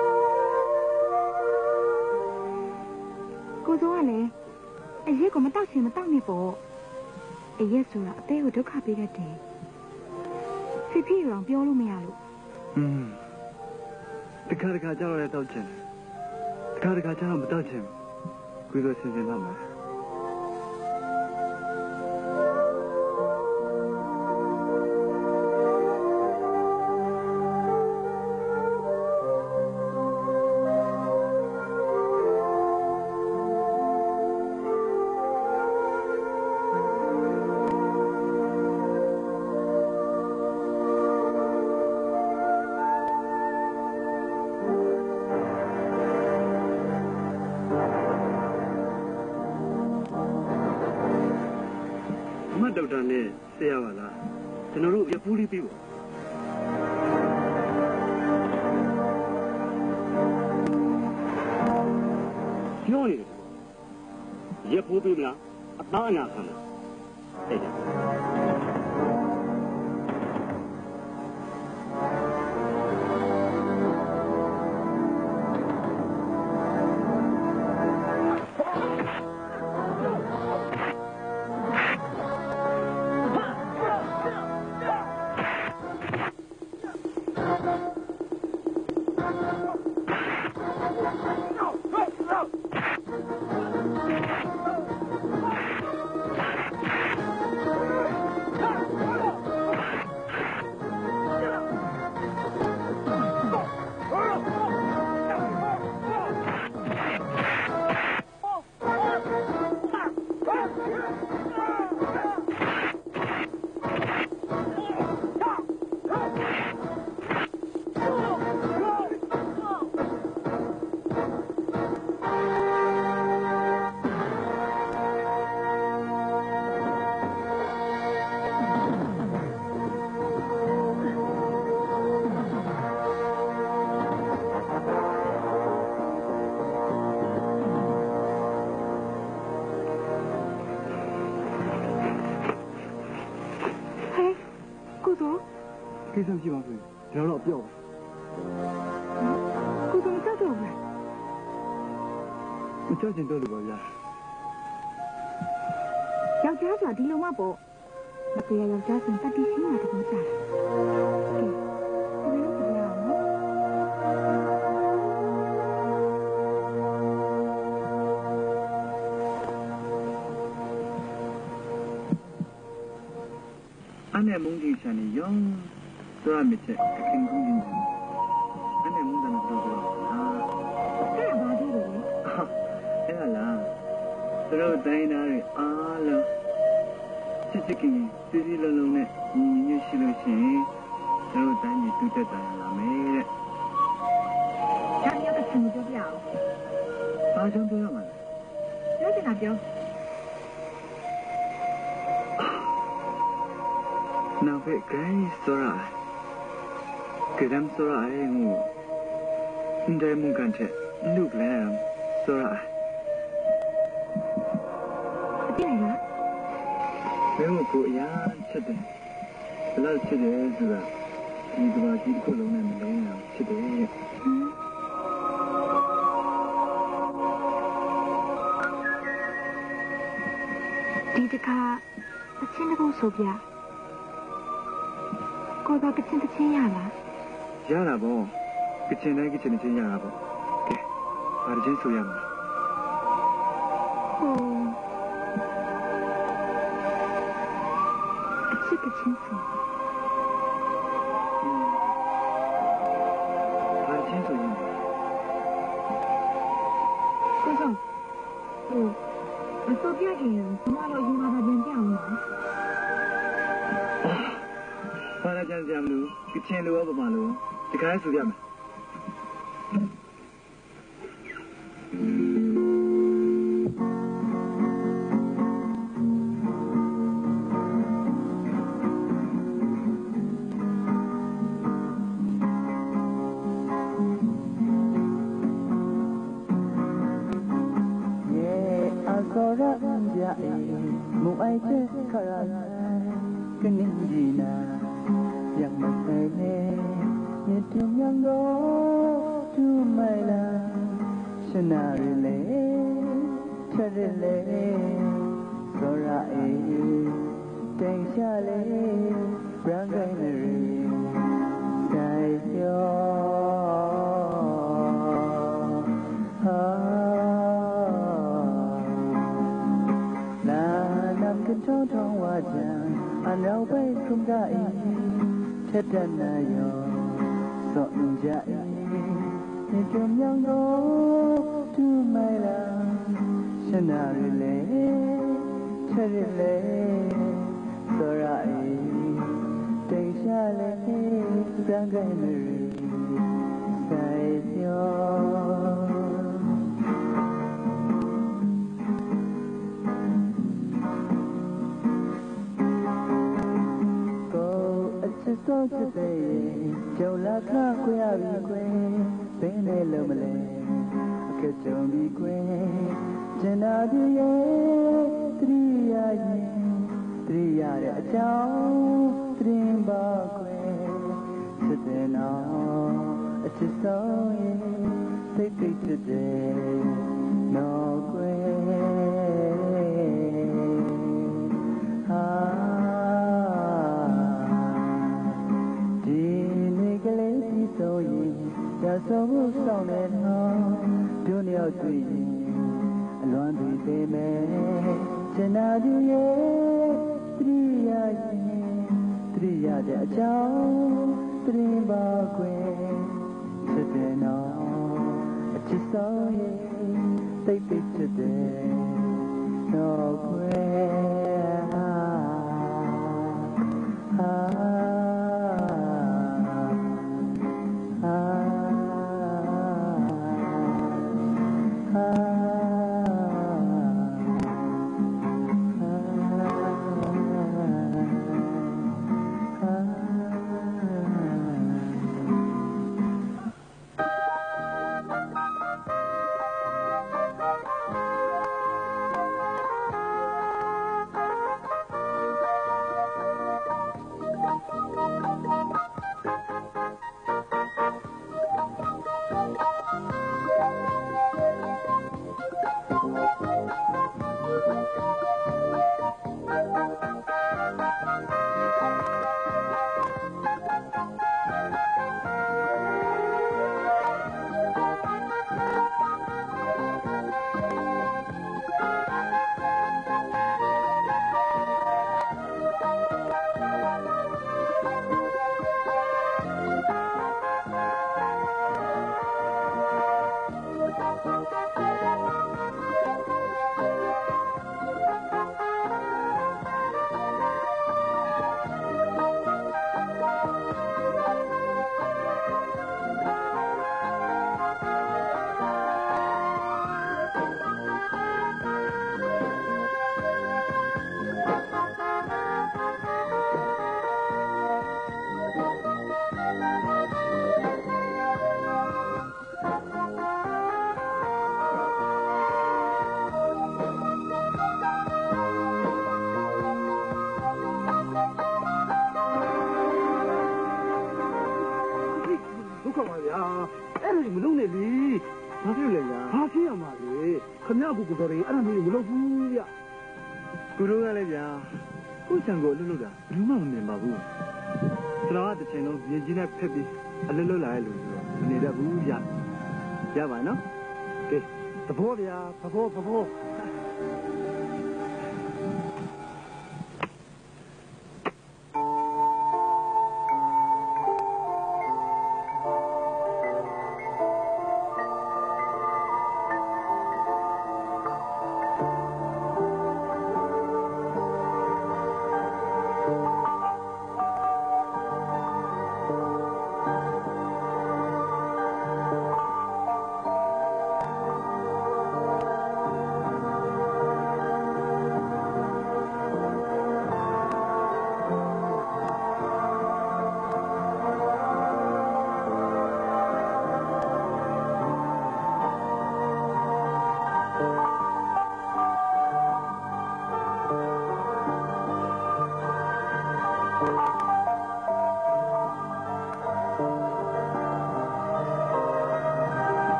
ကိုစောကလည်းအရက်ကိုမတောက်ချင်မတောက်နဲ့ပေါ့အရက်ဆိုတာအသေးကိုဒုက္ခပေးတတ်တယ်ဖိဖိရောင်ပြောလို့မရလို့တခါတခါကြောက်ရတဲ့တောက်ချင်တခါတခါကျတော့မတောက်ချင်ကိုယ်လိုဆင်ဆင်လာမှာဒေါက်တာနဲ့ဆရာပါလားကျွန်တော်တို့ရပူးလေးပြီးပါပြောနေရပူးပြီးမလားအသားအနာခံလားအဲ့ဒါကိစ္စရှိပါဆိုရင်ကျွန်တော်တော့ပြောပါကိုစောကြောက်တော့မယ်မကြောက်ချင်တော့လို့ပါဗျာယောက်ျားဆိုတာဒီလိုမှပေါ့မတရားယောက်ျားဆိုတတိရှိတာတဘောစားကဲဒီလိုကြည့်ရအောင်နော်အနေမုန်းကြီးဆန်နေရောဆိုရမယ်ချက်ခင်ကုန်ကြီးအနေမုန်းတယ်လို့ပြောတာအဲ့ဒါဘာကြည့်လဲအဲ့ဒါလားသူတို့တိုင်းသားတွေအားလုံးချစ်ချစ်ခင်စီစီလုံးလုံးနဲ့ညီညွတ်ရှိလို့ရှိရင်သူတို့တိုင်းကြီးတူးတက်တာလာမယ်တဲ့။ဒါမျိုးတစ်ခုပြောပြအောင်။ဘာကြောင့်ပြောရမှာလဲ။ပြောချင်တာပြော။နောက်ပဲဂိမ်းဆိုရကရမ်ဆိုရအေးငူအန်ဒဲမူကန်တဲ့လူကလည်းဆိုရအပြည့်လားဘယ်မှာကိုအရာချက်တယ်ဘယ်လောက်ချက်တယ်ဆိုတာဒီကဘာကြီးတစ်ခုလုံးနဲ့မလုံးအောင်ချက်တယ်ဒီတခါအချင်းတစ်ခုဆိုပြကိုတော့ကချင်းတစ်ချင်းရလားရတာပေါ့ကချင်းတိုင်းကချင်းတစ်ချင်းရတာပေါ့ကဲဘာတစ်ချင်းဆိုရမလဲဟိုအချစ်ကချင်းဆိုကိုမစိုးပြခင်ဘမတို့ယူမှာပါပြန်ပြအောင်ပါဘာလဲကြံစရာမလို့ကချင်လိုရောဗမာလိုဒီခါဆိုပြမယ်မူအိုက်တဲ့ခရကနေဒီနာยังไม่เคยเห็นมีทุกอย่างก็ทุกไม่ละชนะเรื่อยเธอเรื่อยสระเอเต็งชาเลยรักกันเลยใจยอกันท้องท้องว่าจังอันเราไปคุมได้เท็ดนายสอนใจในจมยังโนทุไม่ละชนะเรื่อยเธอเรื่อยสระเอเต็งชาเลยรักกันเลยใจยอso today jau la kha khoya bi kwe bin ne lo ma le akhet jong bi kwe jin na bi ye triya yin triya de a chaung trin ba kwe chit de na a chit song ye thai thai chit de no kwe ha so yin da so bu song ne no du niao tui yin a luan tui pe me chin na du ye triya yin triya de a chaung trin ba kwe chit de no a chit song yin thai thai chit de no kweကိုလှုပ်လှုပ်တာဘူးမှမမြင်ပါဘူးကျွန်တော်ကတစ်ချိန်လုံးမြေကြီးနဲ့ဖက်ပြီးအလှုပ်လှုပ်လာရလို့ဆိုတော့မနေတတ်ဘူးရပါနော်ကဲသဘောဗျာသဘော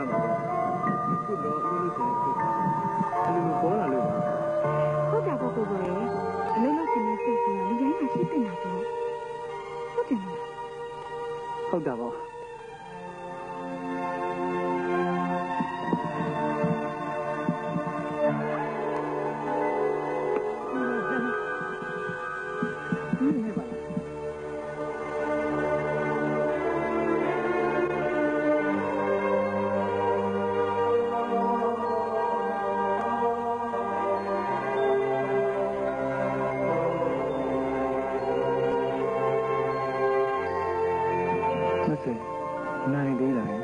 ထားပါတော့ခုတော့အလုပ်လုပ်ရှင်ဖြစ်အလိုလိုပေါ်လာလို့ပါဟုတ်တာပေါ့ကိုကိုရေအလုပ်လုပ်ရှင်ရဲ့စိတ်ဆိုတာလူတိုင်းမှာရှိတင်တာပေါ့ဟုတ်တယ်မလားဟုတ်တာပေါ့နိုင်သေးလား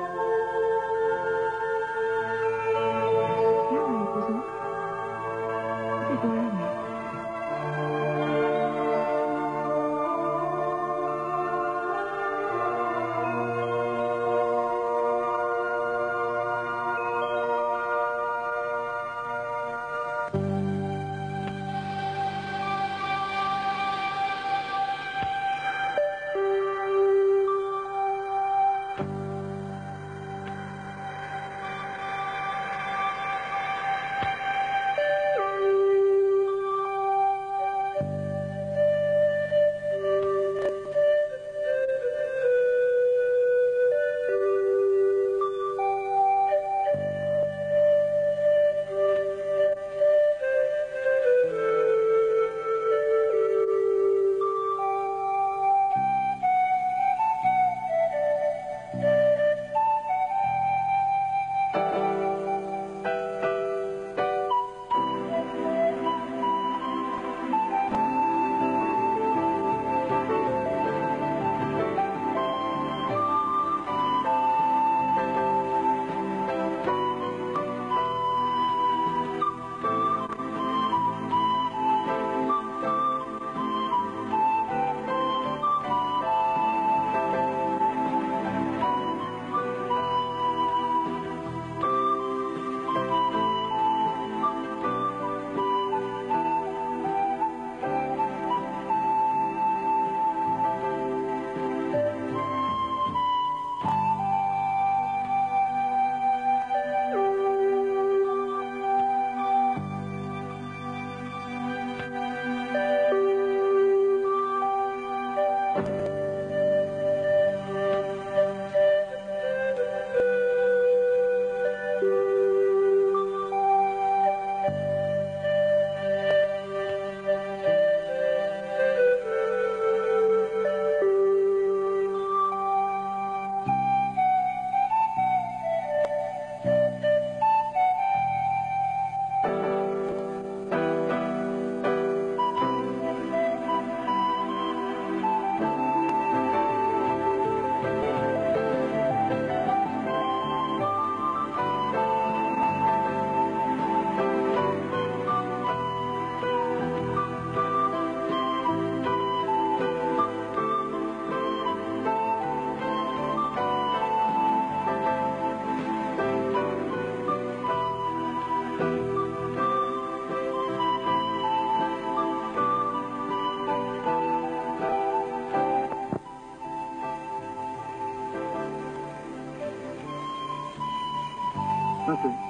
ဟုတ်ကဲ့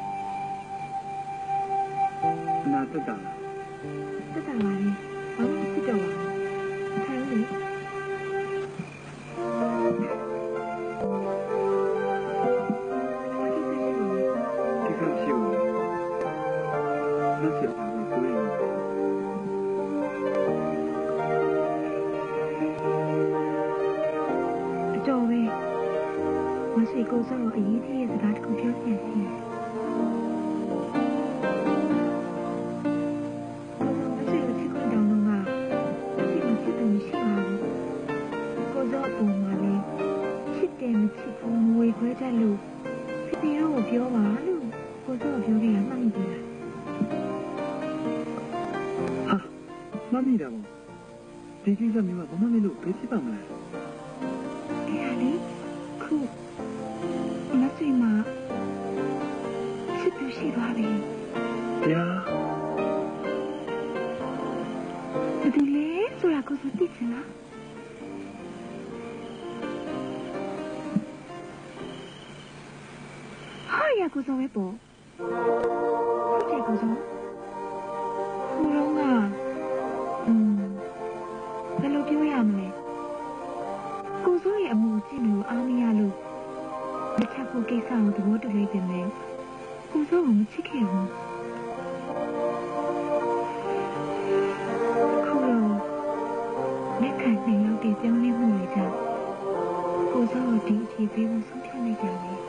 နာတက်တာတက်တာပါလေဘာလို့ဖြစ်တော့လဲထိုင်လေဒီကရှိဦးနောက်ဆက်ပါမယ်ကိုယ်အတော်ပဲမရှိကိုစောအရေးကြီးတဲ့စကားတစ်ခုပြောပြစီခွဲတက်လို့ဖေဖေတို့ကိုပြောပါလို့ကိုစောပြောခဲ့တာမှတ်မိပြီလားဟာမှတ်မိတာပေါ့ဒီကိစ္စမျိုးကဘာမှမလို့ဘယ်ဖြစ်ပါမလဲအဲ့ဒါလေခုမဆိတ်မှာစစ်ပြရှိသွားပြီဗျာဒီလေဆိုတာကိုစတိချင်လားရကိုစောပဲပေါ့ဟုတ်တယ်ကိုစောကိုတော့ကဘယ်လိုပြောရမလဲကိုစောရဲ့အမှုကြည့်လို့အားမရလို့မချက်ဖို့ကိစ္စကိုသဘောတူလိုက်တယ်မယ်ကိုစောကိုမချစ်ခဲ့ဘူးခုတော့လက်ခံနိုင်လောက်တဲ့ပြောင်းလဲမှုတွေကြောင့်ကိုစောကိုဒီအခြေပေးဖို့ဆုံးဖြတ်လိုက်တယ်မယ်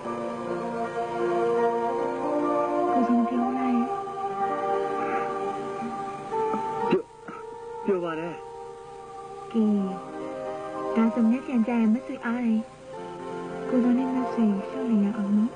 ကိုစောပြောလိုက်ပြောပါတယ်ကဲဒါဆိုမျက်ပြန်ကြရင်မဆွေအားတယ်ကိုစောနဲ့မဆွေရှောက်နေရအောင်နော်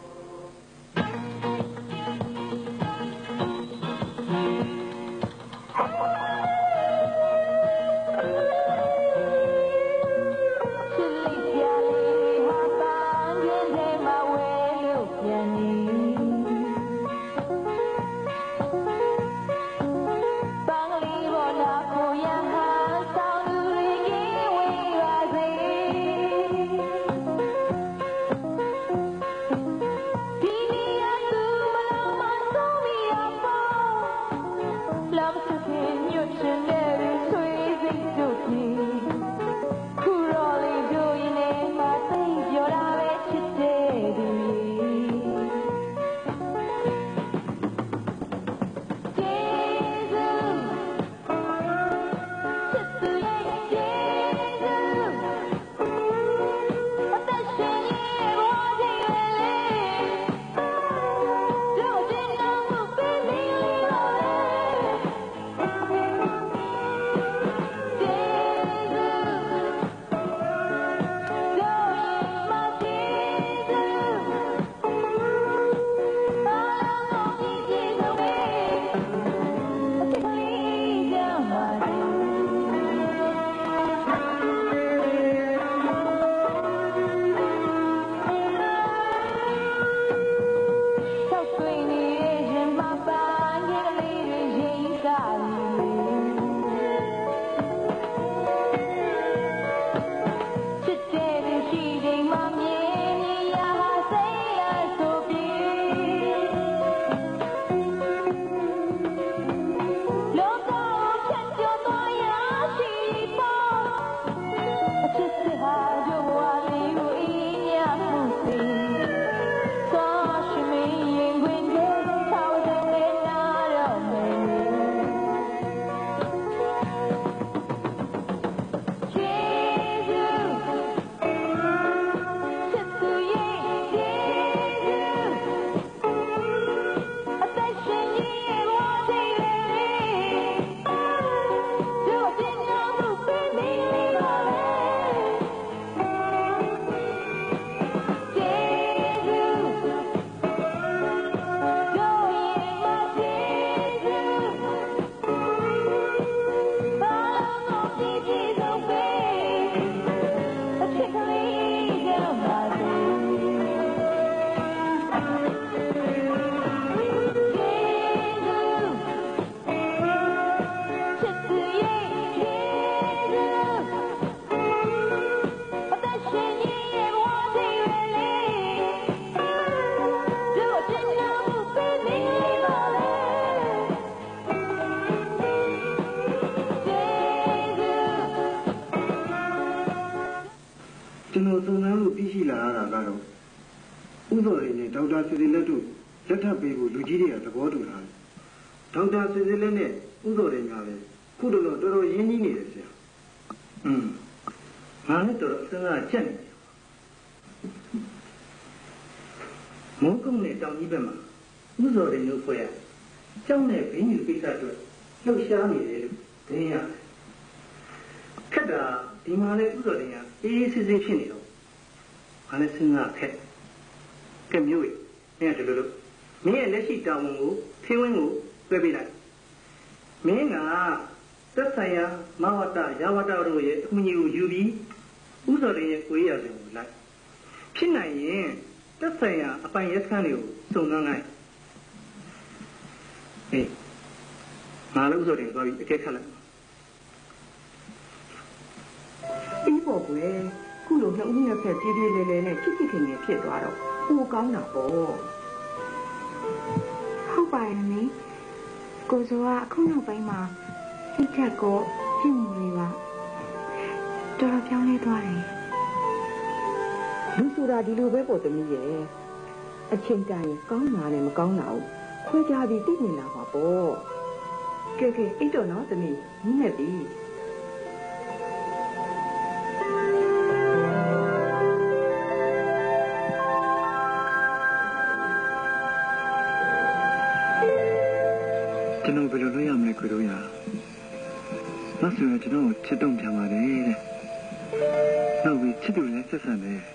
ကျွန်တော်စုံစမ်းလို့သိရှိလာရတာကတော့ဥသော်ရင်းနဲ့ဒေါက်တာစီစီလက်တို့လက်ထပ်ပေးဖို့လူကြီးတွေကသဘောတူထားတယ်။ဒေါက်တာစီစီလက်နဲ့ဥသော်ရင်းကလည်းခုတော့တော်တော်ရင်းနှီးနေတယ်ဆရာ။ငါလည်းတော်တော်စဉ်းစားချက်နေတယ်။မောကုန်းနဲ့တောင်ကြီးဘက်မှာဥသော်ရင်းတို့ဖွဲ့ရကျောင်းနဲ့ဘင်းကြီးကိစ္စအတွက်လှုပ်ရှားနေတယ်လို့သိရတယ်။ခက်တာဒီမှာလည်းဥသော်ရင်းကအေးစစ်စစ်ဖြစ်နေတော့ငါလည်းစဉ်းစားခက်ကဲမျိုးကြီးမင်းကဒီလိုလို့မင်းရဲ့လက်ရှိတာဝန်ကိုဖေးဝင်းကိုပြပေးလိုက်မင်းကသက်ဆိုင်ရာမဝတ္တရဝတ္တတို့ရဲ့အကူအညီကိုယူပြီးဥသော်ရင်ရဲ့ကိုယ်ရစဉ်ကိုလိုက်ဖြစ်နိုင်ရင်သက်ဆိုင်ရာအပိုင်ရဲစခန်းတွေကိုစုံစမ်းလိုက်ဟေးငါလည်းဥသော်ရင်သွားပြီးအကဲခတ်လိုက်ပြီးပေါ်ကွယ်ခုလိုနှစ်ဦးနှစ်ဖက်ပြေးပြေးလဲလဲနဲ့ချစ်ချစ်ခင်ခင်ဖြစ်သွားတော့ပိုကောင်းတာပေါ့ဟုတ်ပါရဲ့မေကိုဇောကအခုနောက်ပိုင်းမှာစိတ်ချက်ကိုပြင်မှုတွေပါတော်တော်ပြောင်းလဲသွားတယ်လူဆိုတာဒီလိုပဲပေါ့သမီးရဲ့အချိန်တိုင်းကောင်းတာနဲ့မကောင်းတာကိုခွဲခြားပြီးသိမြင်လာပါပေါ့ကဲအိတ်တော့နော်သမီးနည်းနဲ့ပြီကျွန်တော်ဘယ်လိုလုပ်ရမလဲခွေတို့ရမဆူရကျွန်တော်ကိုချစ်တော့ပြန်ပါတယ်တဲ့နောက်ပြီးချစ်သူလည်းဆက်ဆံတယ်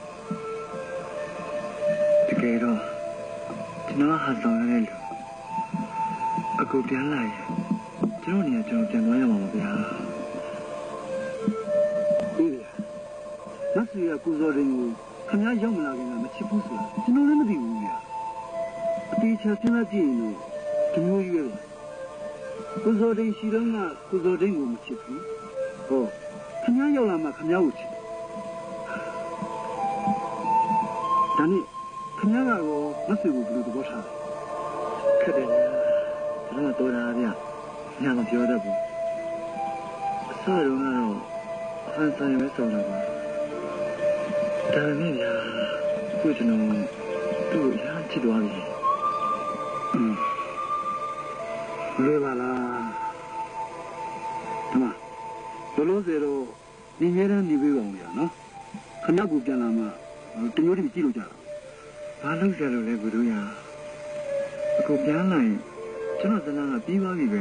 တကယ်တော့ကျွန်တော်ဟာဆောင်ရတဲ့လူအခုပြန်လာရင်ကျွန်တော်နေရာကျွန်တော်ပြန်သွားရမှာပါဗျာဒီမဆူရပူဇော်တဲ့ကိုခင်ဗျားရောက်မလာခင်ကမချစ်ဘူးဆိုတာကျွန်တော်လည်းမသိဘူးဗျာအတေးချစဉ်းစားကြည့်ရင်ဒီမျိုးကြီးပဲကုဇော်တင်ရှိတော့ကကုဇော်တင်ကိုမချစ်ဘူးဟောခင်ဗျားရောက်လာမှခင်ဗျားကိုချစ်ဒါနဲ့ခင်ဗျားကတော့မဆွေကိုဘယ်လိုသဘောထားလဲခက်တယ်ကျွန်တော်တော်တာဗျညာမပြောတတ်ဘူးအစတုန်းကတော့ဟန်ဆိုင်ပဲဆောင်တာပါဒါနဲ့ဗျာခုကျွန်တော်သူ့ကိုရချစ်သွားပြီလွယ်ပါလားဒီမှာလောလောဆယ်တော့ဒီငယ်တန်းနေပေးပါဦးရနော်ခဏကူပြန်လာမှတမျိုးတည်းကြည့်လို့ကြတာဘာလုပ်ကြလို့လဲဘုရားရအခုပြန်လာရင်ကျွန်တော်ဇနာကပြီးသွားပြီပဲ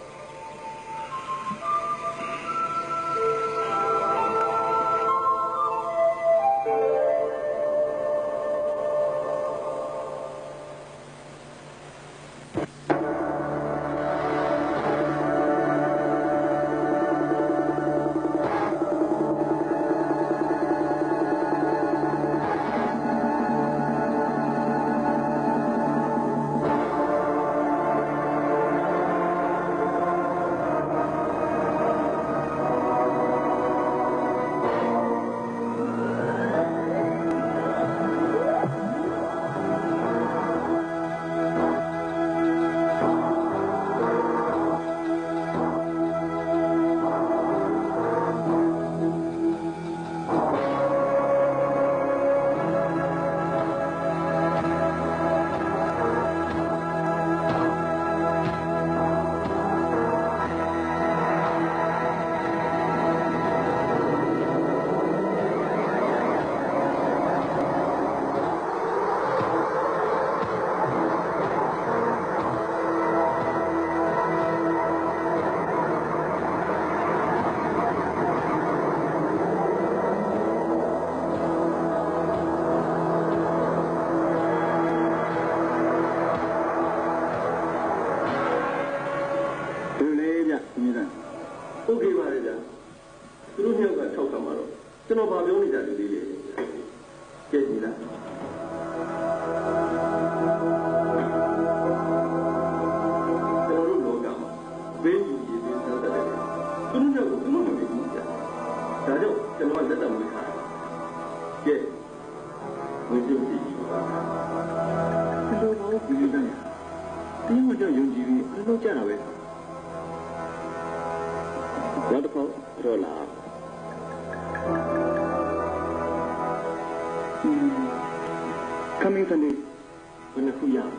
Coming Sunday, when the Fuya.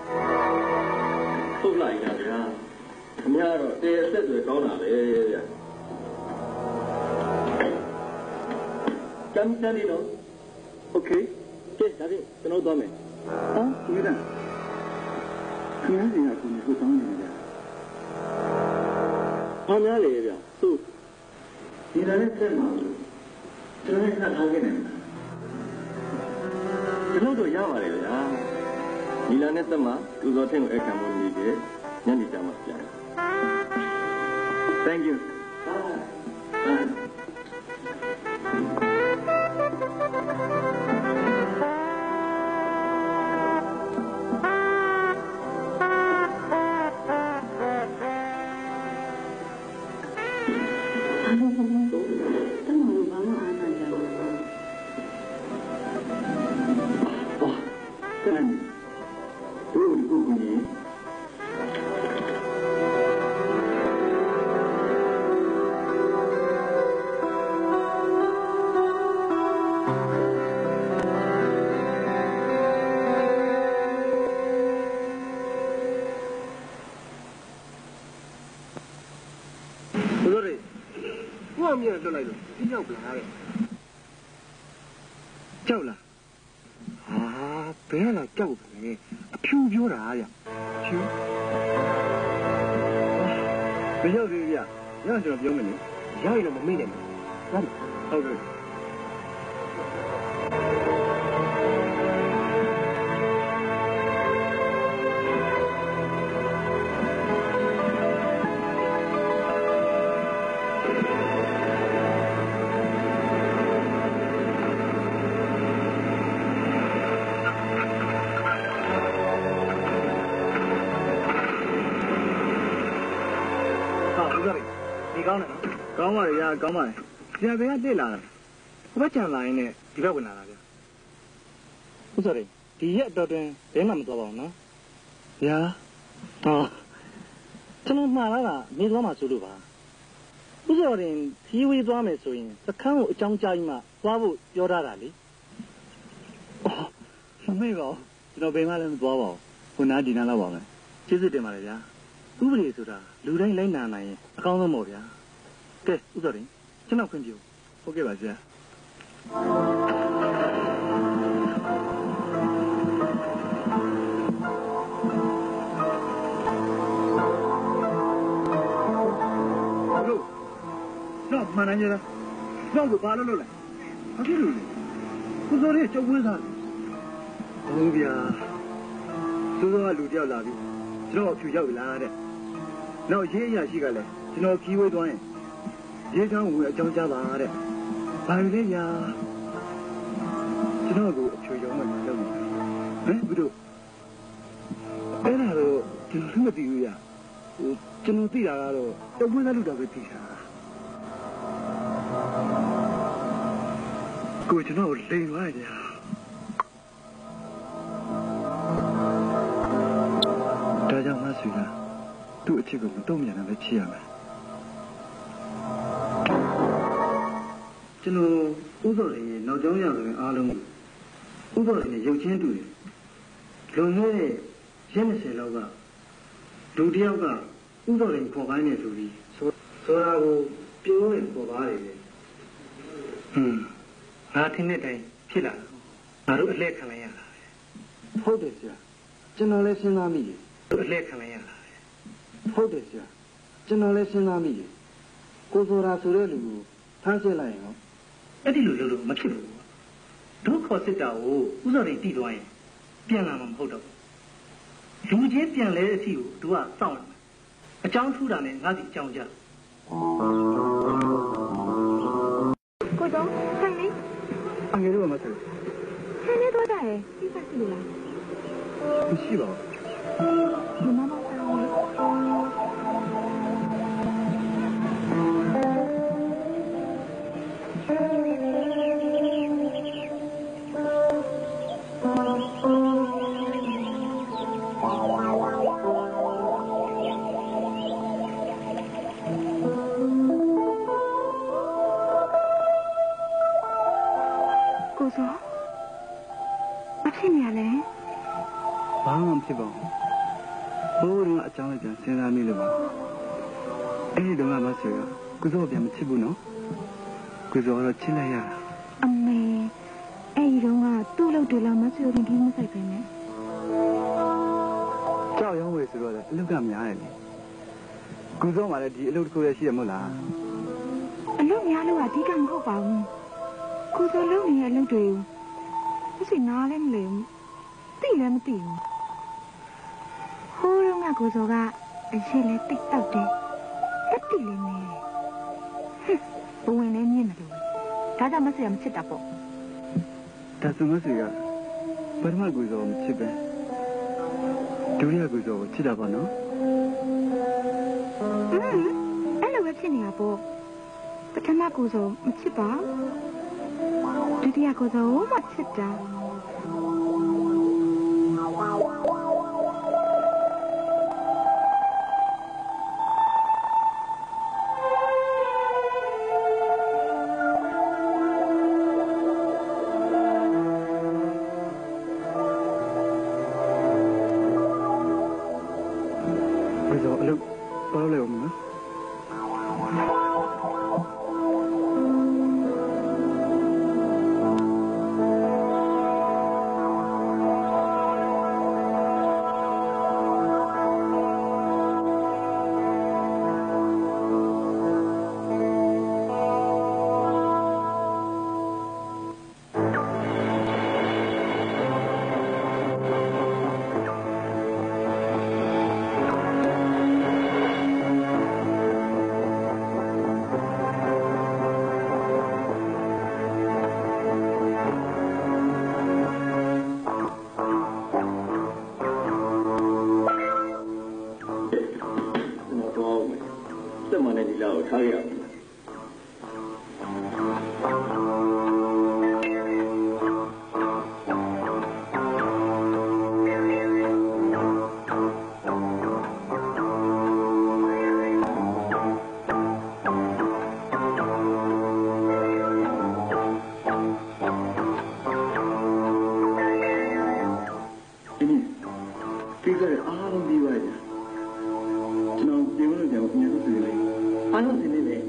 So like that, yeah. Tomorrow, they said we're gonna be. Coming Sunday, no? Okay. Yes, that's it. The no domain. Huh? You done? Come on, you have to go down there. How many area? So, you don't tell me. You don't have to get ကျွန်တော်တို့ရပါတယ်ဗျာညီလာနဲ့သက်မှာသူတော်ထင်းကိုအခမ်းဖို့နေတယ်ညနေကျမှပြန် Thank you 但都有不你。 我面都来了，比较不来。叫了。啊，别来叫不来，飘啦呀，飘。 不晓得呀，伢就表妹呢， 伢有没的，那好的。 ကောင်းပါလေဗျာကောင်းပါလေဆရာကတက်လာတာဘယ်ချန်လာရင်လည်းဒီဘက်ဝင်လာတာဗျာဥစ္စာတွေဒီရက်တော်တွင်ဘဲမှမသွားပါဘူးနော်ဗျာဟောကျွန်တော်မှားလာတာနေသွားမှဆိုလို့ပါဥစ္စာတွေဖြီးဝေးသွားမယ်ဆိုရင်စခန်းကိုအကြောင်းကြားပြီးမှသွားဖို့ပြောထားတာလေအော်မမေ့ပါဘူးကျွန်တော်ဘယ်မှလည်းမသွားပါဘူးခုနားဒီနားလောက်ပါမယ်ကျေးဇူးတင်ပါတယ်ဗျာဥပဒေဆိုတာလူတိုင်းလိုက်နာနိုင်ရင်အကောင်းဆုံးပေါ့ဗျာကဲဥစ္စာတွေကျွန်တော်ခွင့်ပြုဟုတ်ကဲ့ပါဗျာဟုတ်တော့မှန်တယ်ကြာတော့ဘာလို့လဲဘာဖြစ်လို့လဲဥစ္စာတွေချုပ်ဝင်းသားဟုတ်ဗျာစိုးစိုးကလူတယောက်လာပြီကျွန်တော်အဖြူရောက်လာတဲ့နောက်ရေးအရာရှိကလည်းကျွန်တော်ခီးဝေးသွားရင်ရေးချောင်းဝင်အကြောင်းကြားပါတဲ့ဘာလို့လဲညာကျွန်တော်ကိုအဖြူရုံးမှလုပ်နေဟမ်ဘုတို့အဲ့ဒါတော့ကျွန်တော်မသိဘူးရဟိုကျွန်တော်သိတာကတော့တဝင်းသားလူတော်ပဲသိတာကိုကျွန်တော်လိန်သွားတယ်ညာဒါကြောင့်မဆွေလားသူ့အချစ်ကိုမတုံ့ပြန်တာပဲချစ်ရမယ်ကျွန်တော်ဥစ္စာတွေနောက်ကျောင်းရဆိုရင်အားလုံးဥစ္စာတွေနဲ့ရုပ်ချင်းတူတယ်လွန်ခဲ့တဲ့ရက်20လောက်ကလူတယောက်ကဥစ္စာတွေပေါ်ပိုင်းနေဆိုပြီးဆိုတာကိုပြိုးနေပေါ်ပါတယ်ငါထင်တဲ့တိုင်ဖြစ်လာငါတို့အလှည့်ခံလိုက်ရတာဟုတ်တယ်ဆရာကျွန်တော်လည်းစဉ်းစားမိတယ်အလှည့်ခံလိုက်ရတာဟုတ်တယ်ဆရာကျွန်တော်လည်းစဉ်းစားမိတယ်ကိုဆိုတာဆိုတဲ့လူကိုဖမ်းစစ်လိုက်ရင်တော့အဲ့ဒီလိုလုပ်လို့မဖြစ်ဘူးတို့ခေါ်စစ်တာကိုဥစ္စာတွေတီးသွားရင်ပြန်လာမှာမဟုတ်တော့လူချင်းပြန်လဲအထိကိုတို့ကစောင့်နေအကြောင်းထူတာနဲ့ငါစီအကြောင်းကြကိုတော့ဆိုင်လေအငယ်တို့ကမဆက်ဆိုင်နေတော့တယ်ဒီစားစီလားမရှိပါဘူးမမဆိုင်ဘာမှမဖြစ်ပါဘူးဘိုးကအကြောင်းအကျဉ်းစဉ်းစားမိလို့ပါအဲ့ဒီတော့မှဆိုရကုသိုလ်ပြန်မချစ်ဘူးနော်ကုသိုလ်တော့ချစ်လိုက်ရတာအမေအဲ့ဒီတော့ကသူ့လို့တူလာမဆိုရင်ဒီမဆိုင်ပဲနဲ့ကြောက်ရောင်းဝယ်ဆိုတော့လေအလုပ်ကများတယ်လေကုသိုလ်မှလည်းဒီအလုပ်တစ်ခုလည်းရှိရမဟုတ်လားအလုပ်များလို့အဓိကမဟုတ်ပါဘူးကုသိုလ်လုပ်နေတဲ့အလုပ်တွေကိုသိနာလည်းမလဲဘူးသိလည်းမသိဘူးဟိုးတော့ငါကိုစောကအရှိလဲတိတ်တောက်တယ်တက်တိလည်းနေဘဝင်လည်းမြင်မလို့ဒါကြောင့်မဆရာမချစ်တာပေါ့ဒါဆိုမဆရာပထမကိုစောမချစ်ပဲဒုတိယကိုစောကိုချစ်တာပါနော်အဲ့လိုပဲဖြစ်နေတာပေါ့ပထမကိုစောမချစ်ပါဒုတိယကိုစောမှချစ်တာဒါဆိုမဆရာဘယ်လိုလုပ်ရမလဲဟမ်အဲ့လိုပဲဖြစ်နေတာပေါ့ပထမကိုစောမချစ်ပါဒုတိယကိုစောမှချစ်တာဟိုဘယ်လိုလုပ်ရမလဲဟမ်အဲ့လိုပဲဖြစ်နေတာပေါ့ပထမကိုစောမချစ်ပါဒုတိယကိုစောမှချစ်တာ bây giờ lúc bao lâu nữa ထားရအောင်ဒီကနေ့အားလုံးပြီးပါကြကျွန်တော်ပြင်လို့ကြောင်ပြန်လို့တွေ့လိုက်အားလုံးသိနေတယ်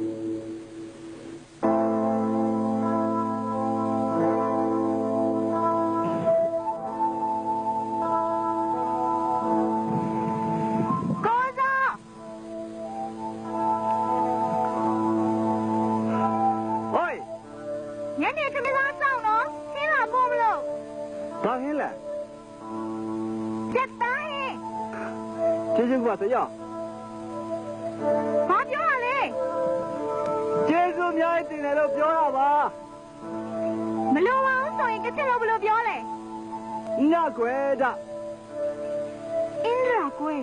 怎样？ ဘာပြောရလဲကျေးဇူးအများကြီးတင်တယ်လို့ပြောတာပါမလိုပါဘူးဆိုရင်တစ်ချက်လို့ဘယ်လိုပြောလဲညကွယ်ဒအင်းရာကွယ်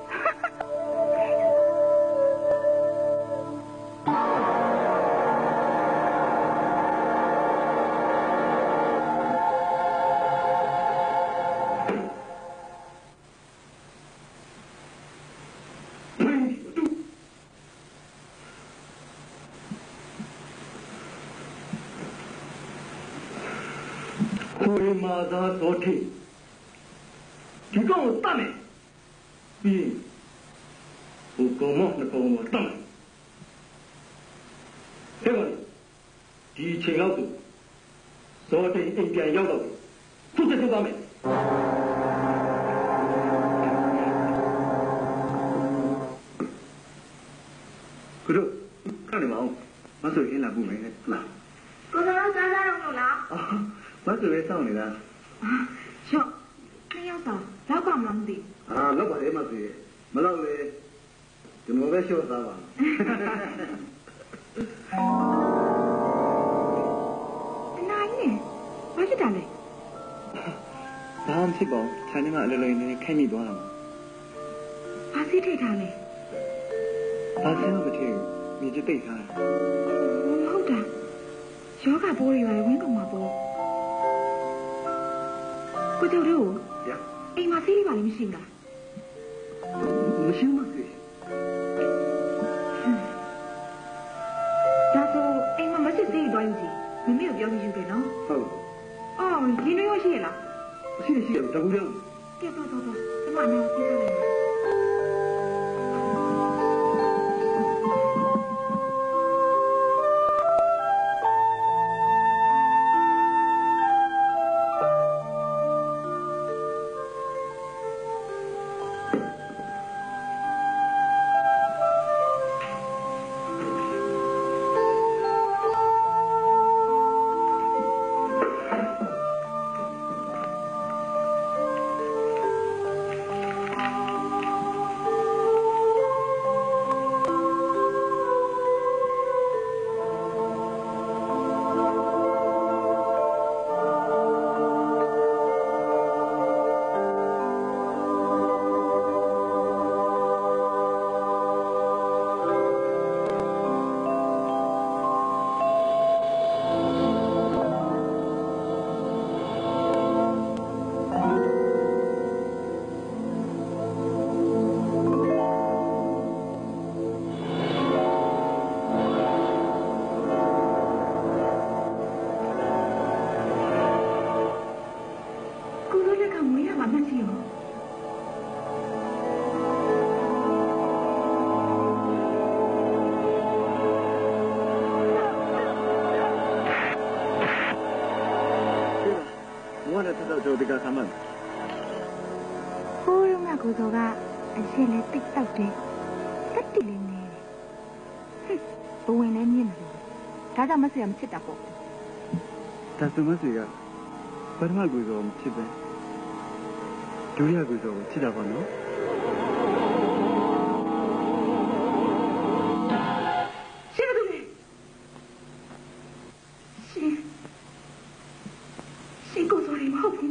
မာသာတော်ထိဒီကောင်ကိုတတ်မယ်ပြီးဟိုကောင်မနှစ်ကောင်ကိုတတ်မယ်ဟဲ့ကောင်ဒီအချိန်လောက်ကိုဇောတိန်အိမ်ပြန်ရောက်တော့သူ့တက်သွားမယ်ကတို့ခဏနေမအောင်မဆိုရင်လာဖို့မယ်လားကိုယ်တော်စားစားတော့လို့လားမဆိုရဲစောင့်နေတာရှော့နှစ်ယောက်တော့လောက်ကမှမသိလောက်ပါလေမဆိုရဲမလောက်လေကျွန်တော်ပဲရှော့သားပါနိုင်နေဘာဖြစ်တာလဲဘာမှဖြစ်ပါဘူးခြံထဲမှာအလိုလိုနေခိုင်းမိသွားတာဘာစီးထိတ်ထားလဲဘာစင်းမထည့်ဘူးမြေကြီးတိတ်ထားတယ်ဟုတ်တာယောဂပိုးတွေရွာဝင်းကုန်မှာပေါ့ကိုကျော်တို့အိမ်မှာဆေးလေးပါလိမ့်မရှိဘူးလားမရှိမှသိဒါဆိုအိမ်မှာမစစ်သေးသွားယူကြည့်မမေကိုပြောပြီးယူတယ်နော်ဟုတ်အော်ဒီနေ့ရောရှိရလားရှိတကူလုံးကဲတော့ကျမအနာပြေးထားလိုက်ကိုစောကအရင်လဲတိတ်တောက်တယ်တက်တီလေးနေတယ်ဘဝင်လည်းမြင့်တယ်ဒါကြောင့်မဆွေကမချစ်တာပေါ့ဒါဆိုမဆွေကပထမကိုစောမချစ်ပဲဒုတိယကိုစောကိုချစ်တာပါနော်ရှင်ဘာလုပ်လဲရှင်ကိုစောရီမဟုတ်ဘူး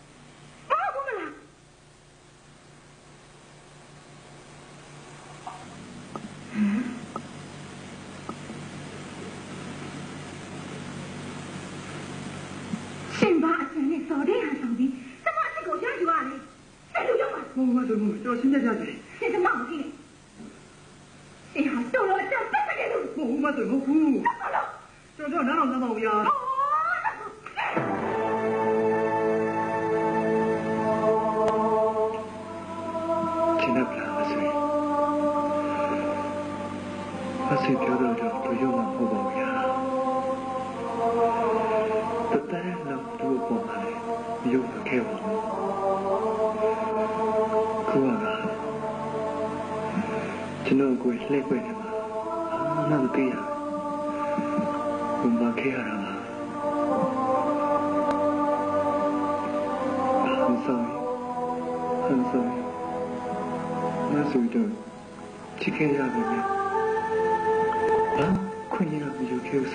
叫现在下去。 这是冒进，谁还收了这这个人？ 我妈对我哭。叫哪能拿到呀？亲爱的阿水ပြောတော့ဘယ်ရောက်မှမဟုတ်ပါဘူးဗျာတတဲလောက်သူ့ပေါ်မှာမရောက်ခဲ့ပါဘူးခုကကျွန်တော်ကိုလှည့်ခွင့်နေမှာနာမသိရဘုံမခဲ့ရတာ很sorry那属于的去看一下里面困一了你就就是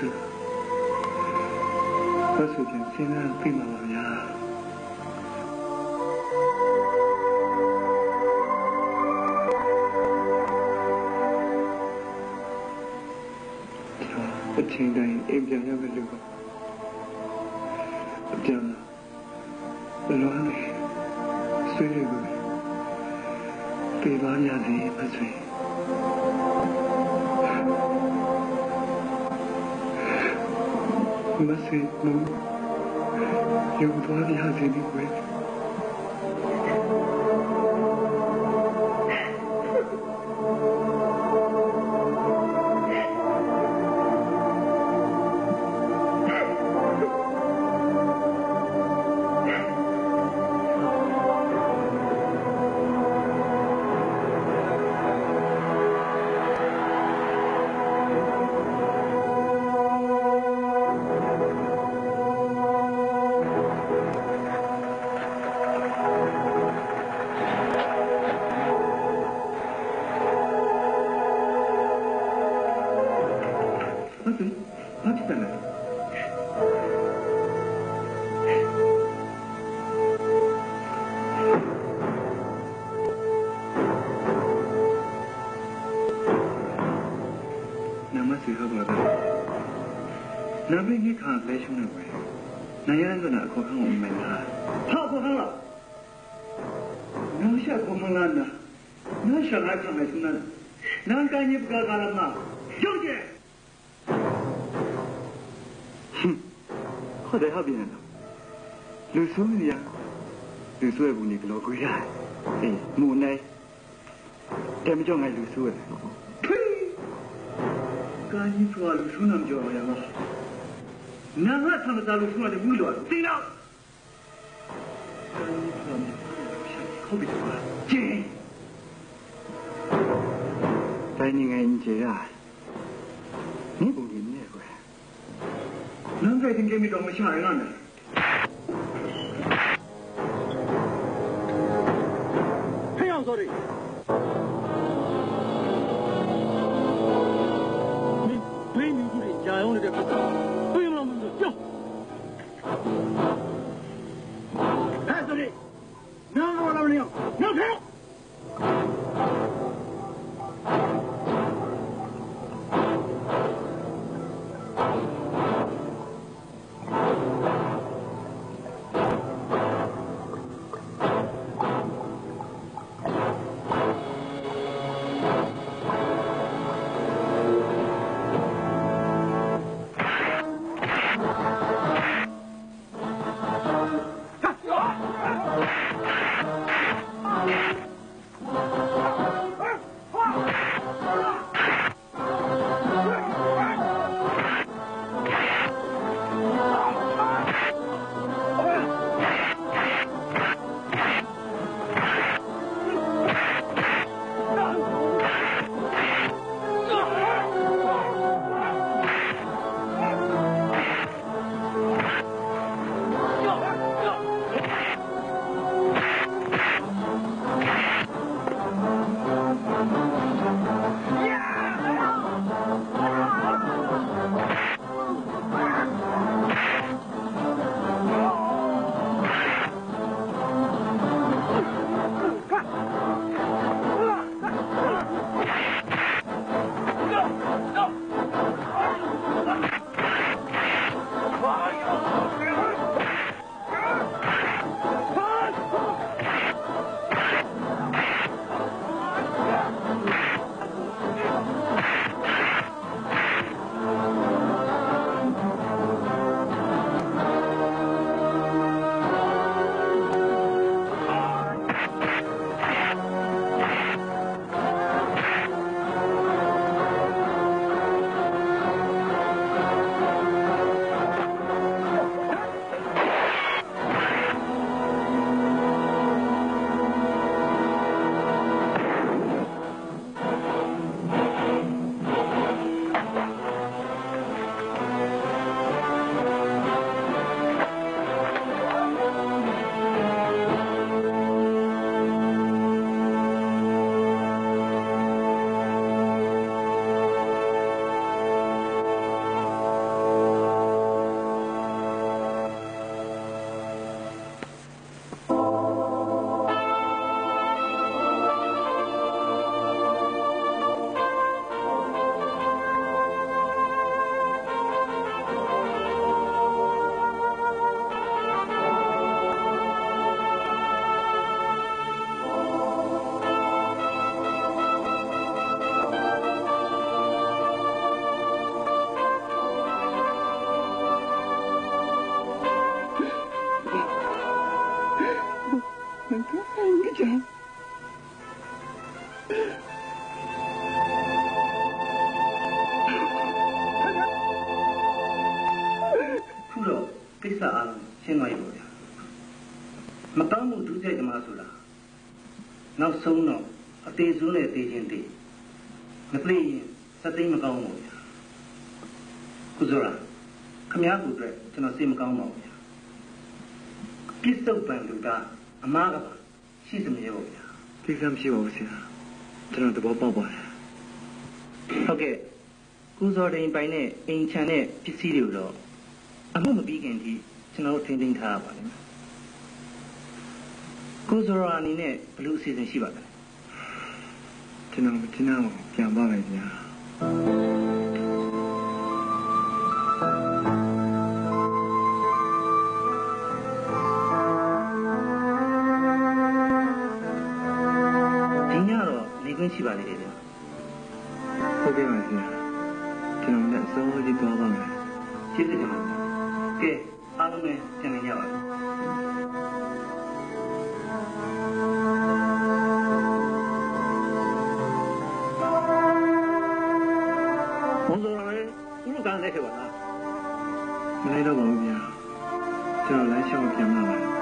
那属于现在病了呀အချိန်တိုင်းအိမ်ပြန်ရမယ်လို့ပြန်လာလွမ်းနေဆွေးတွေကိုပေးပါရစေမဆွေမဆွေမရုပ်သွားရစေဒီကွယ်那边你看白熊那块，那样子那可看我们啦，好不好了？那下可忙了呢，那小孩看白熊那，那赶紧不干了嘛，小姐。哼，好在好边了，刘叔呀，刘叔也不你个老鬼呀，哎，无奈，咱们叫俺刘叔的。呸！赶紧说刘叔那么叫呀嘛。那我他们大陆说的味道，对了。可别说了，姐。在你眼前啊，你不认那个。能在听见没这么吓人呢？这样说的。你对民主的家用的这个。哎，兄弟，哪个我老领？哪个？ နောက်ဆုံးတော့အသေးဆုံးနဲ့သေးချင်းသေးမသိရင်စက်သိမ်းမကောင်းဘူးဗျာကုဇောရာခမည်းကူအတွက်ကျွန်တော်စိတ်မကောင်းပါဘူးဗျာပြစ်စုံပန်လူကအမားကပါရှိစမရောဗျာကိစ္စမရှိပါဘူးဆရာကျွန်တော်သဘောပေါက်ပါတယ်ဟုတ်ကဲ့ကုဇော်တိန်ပိုင်နဲ့အိမ်ချန်တဲ့ပစ္စည်းတွေကိုတော့အမှုမပြီးခင်ထိကျွန်တော်တို့ထိန်းသိမ်းထားရပါလိမ့်မယ်ကုဇော်ရာအနေနဲ့ဘယ်လိုအစီအစဉ်ရှိပါလဲကျွန်တော်ပြန်ပါမယ်ဗျာဒီညတော့နေခွင့်ရှိပါလေတယ်ဗျာဟုတ်ကဲ့ပါဆရာကျွန်တော်လည်းအစိုးရကြီးသွားပါမယ်ကျေးဇူးတင်ပါတယ်ကဲအားလုံးပဲပြန်နေကြပါမယ်ဘုံစောရယ်ဥက္ကဋ္ဌလက်ခဲ့ပါလားမလိုက်တော့ပါဘူးဗျာကျွန်တော်လမ်းလျှောက်ပြန်ပါမယ်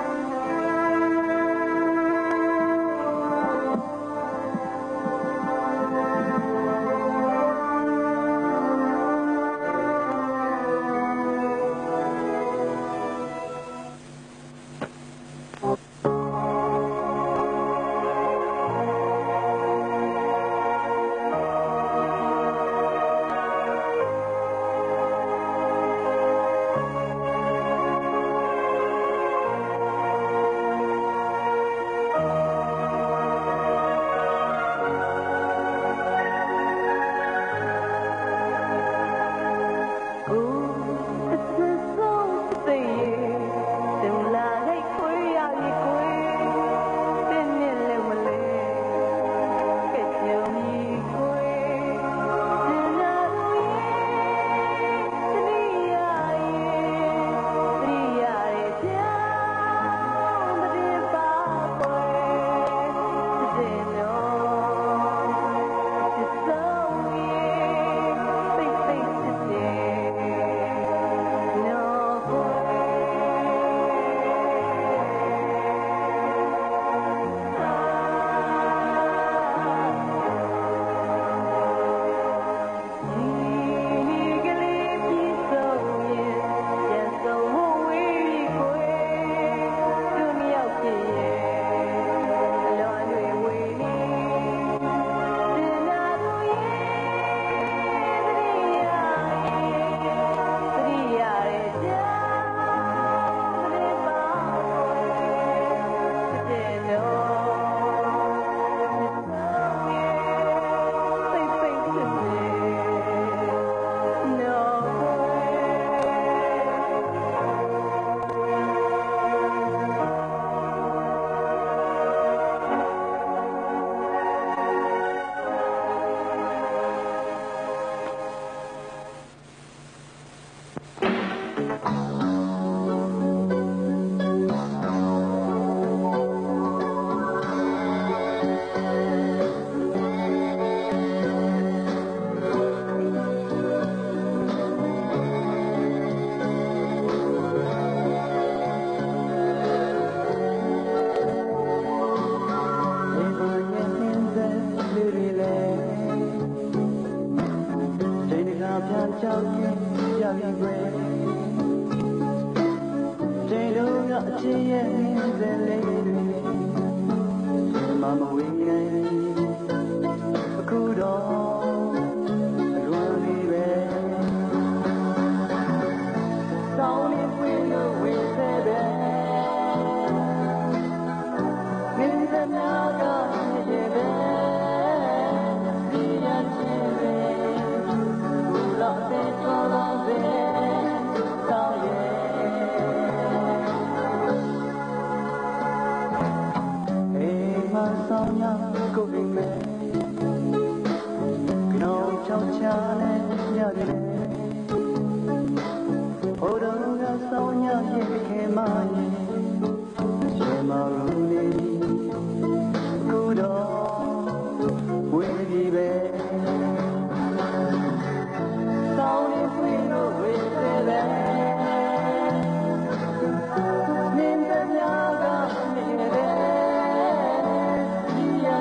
ရ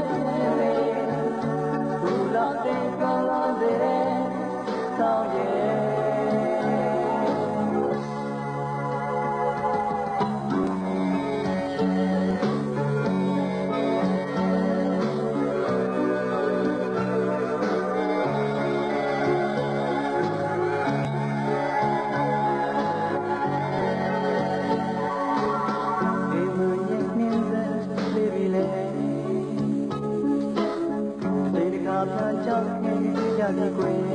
ပြီကွယ်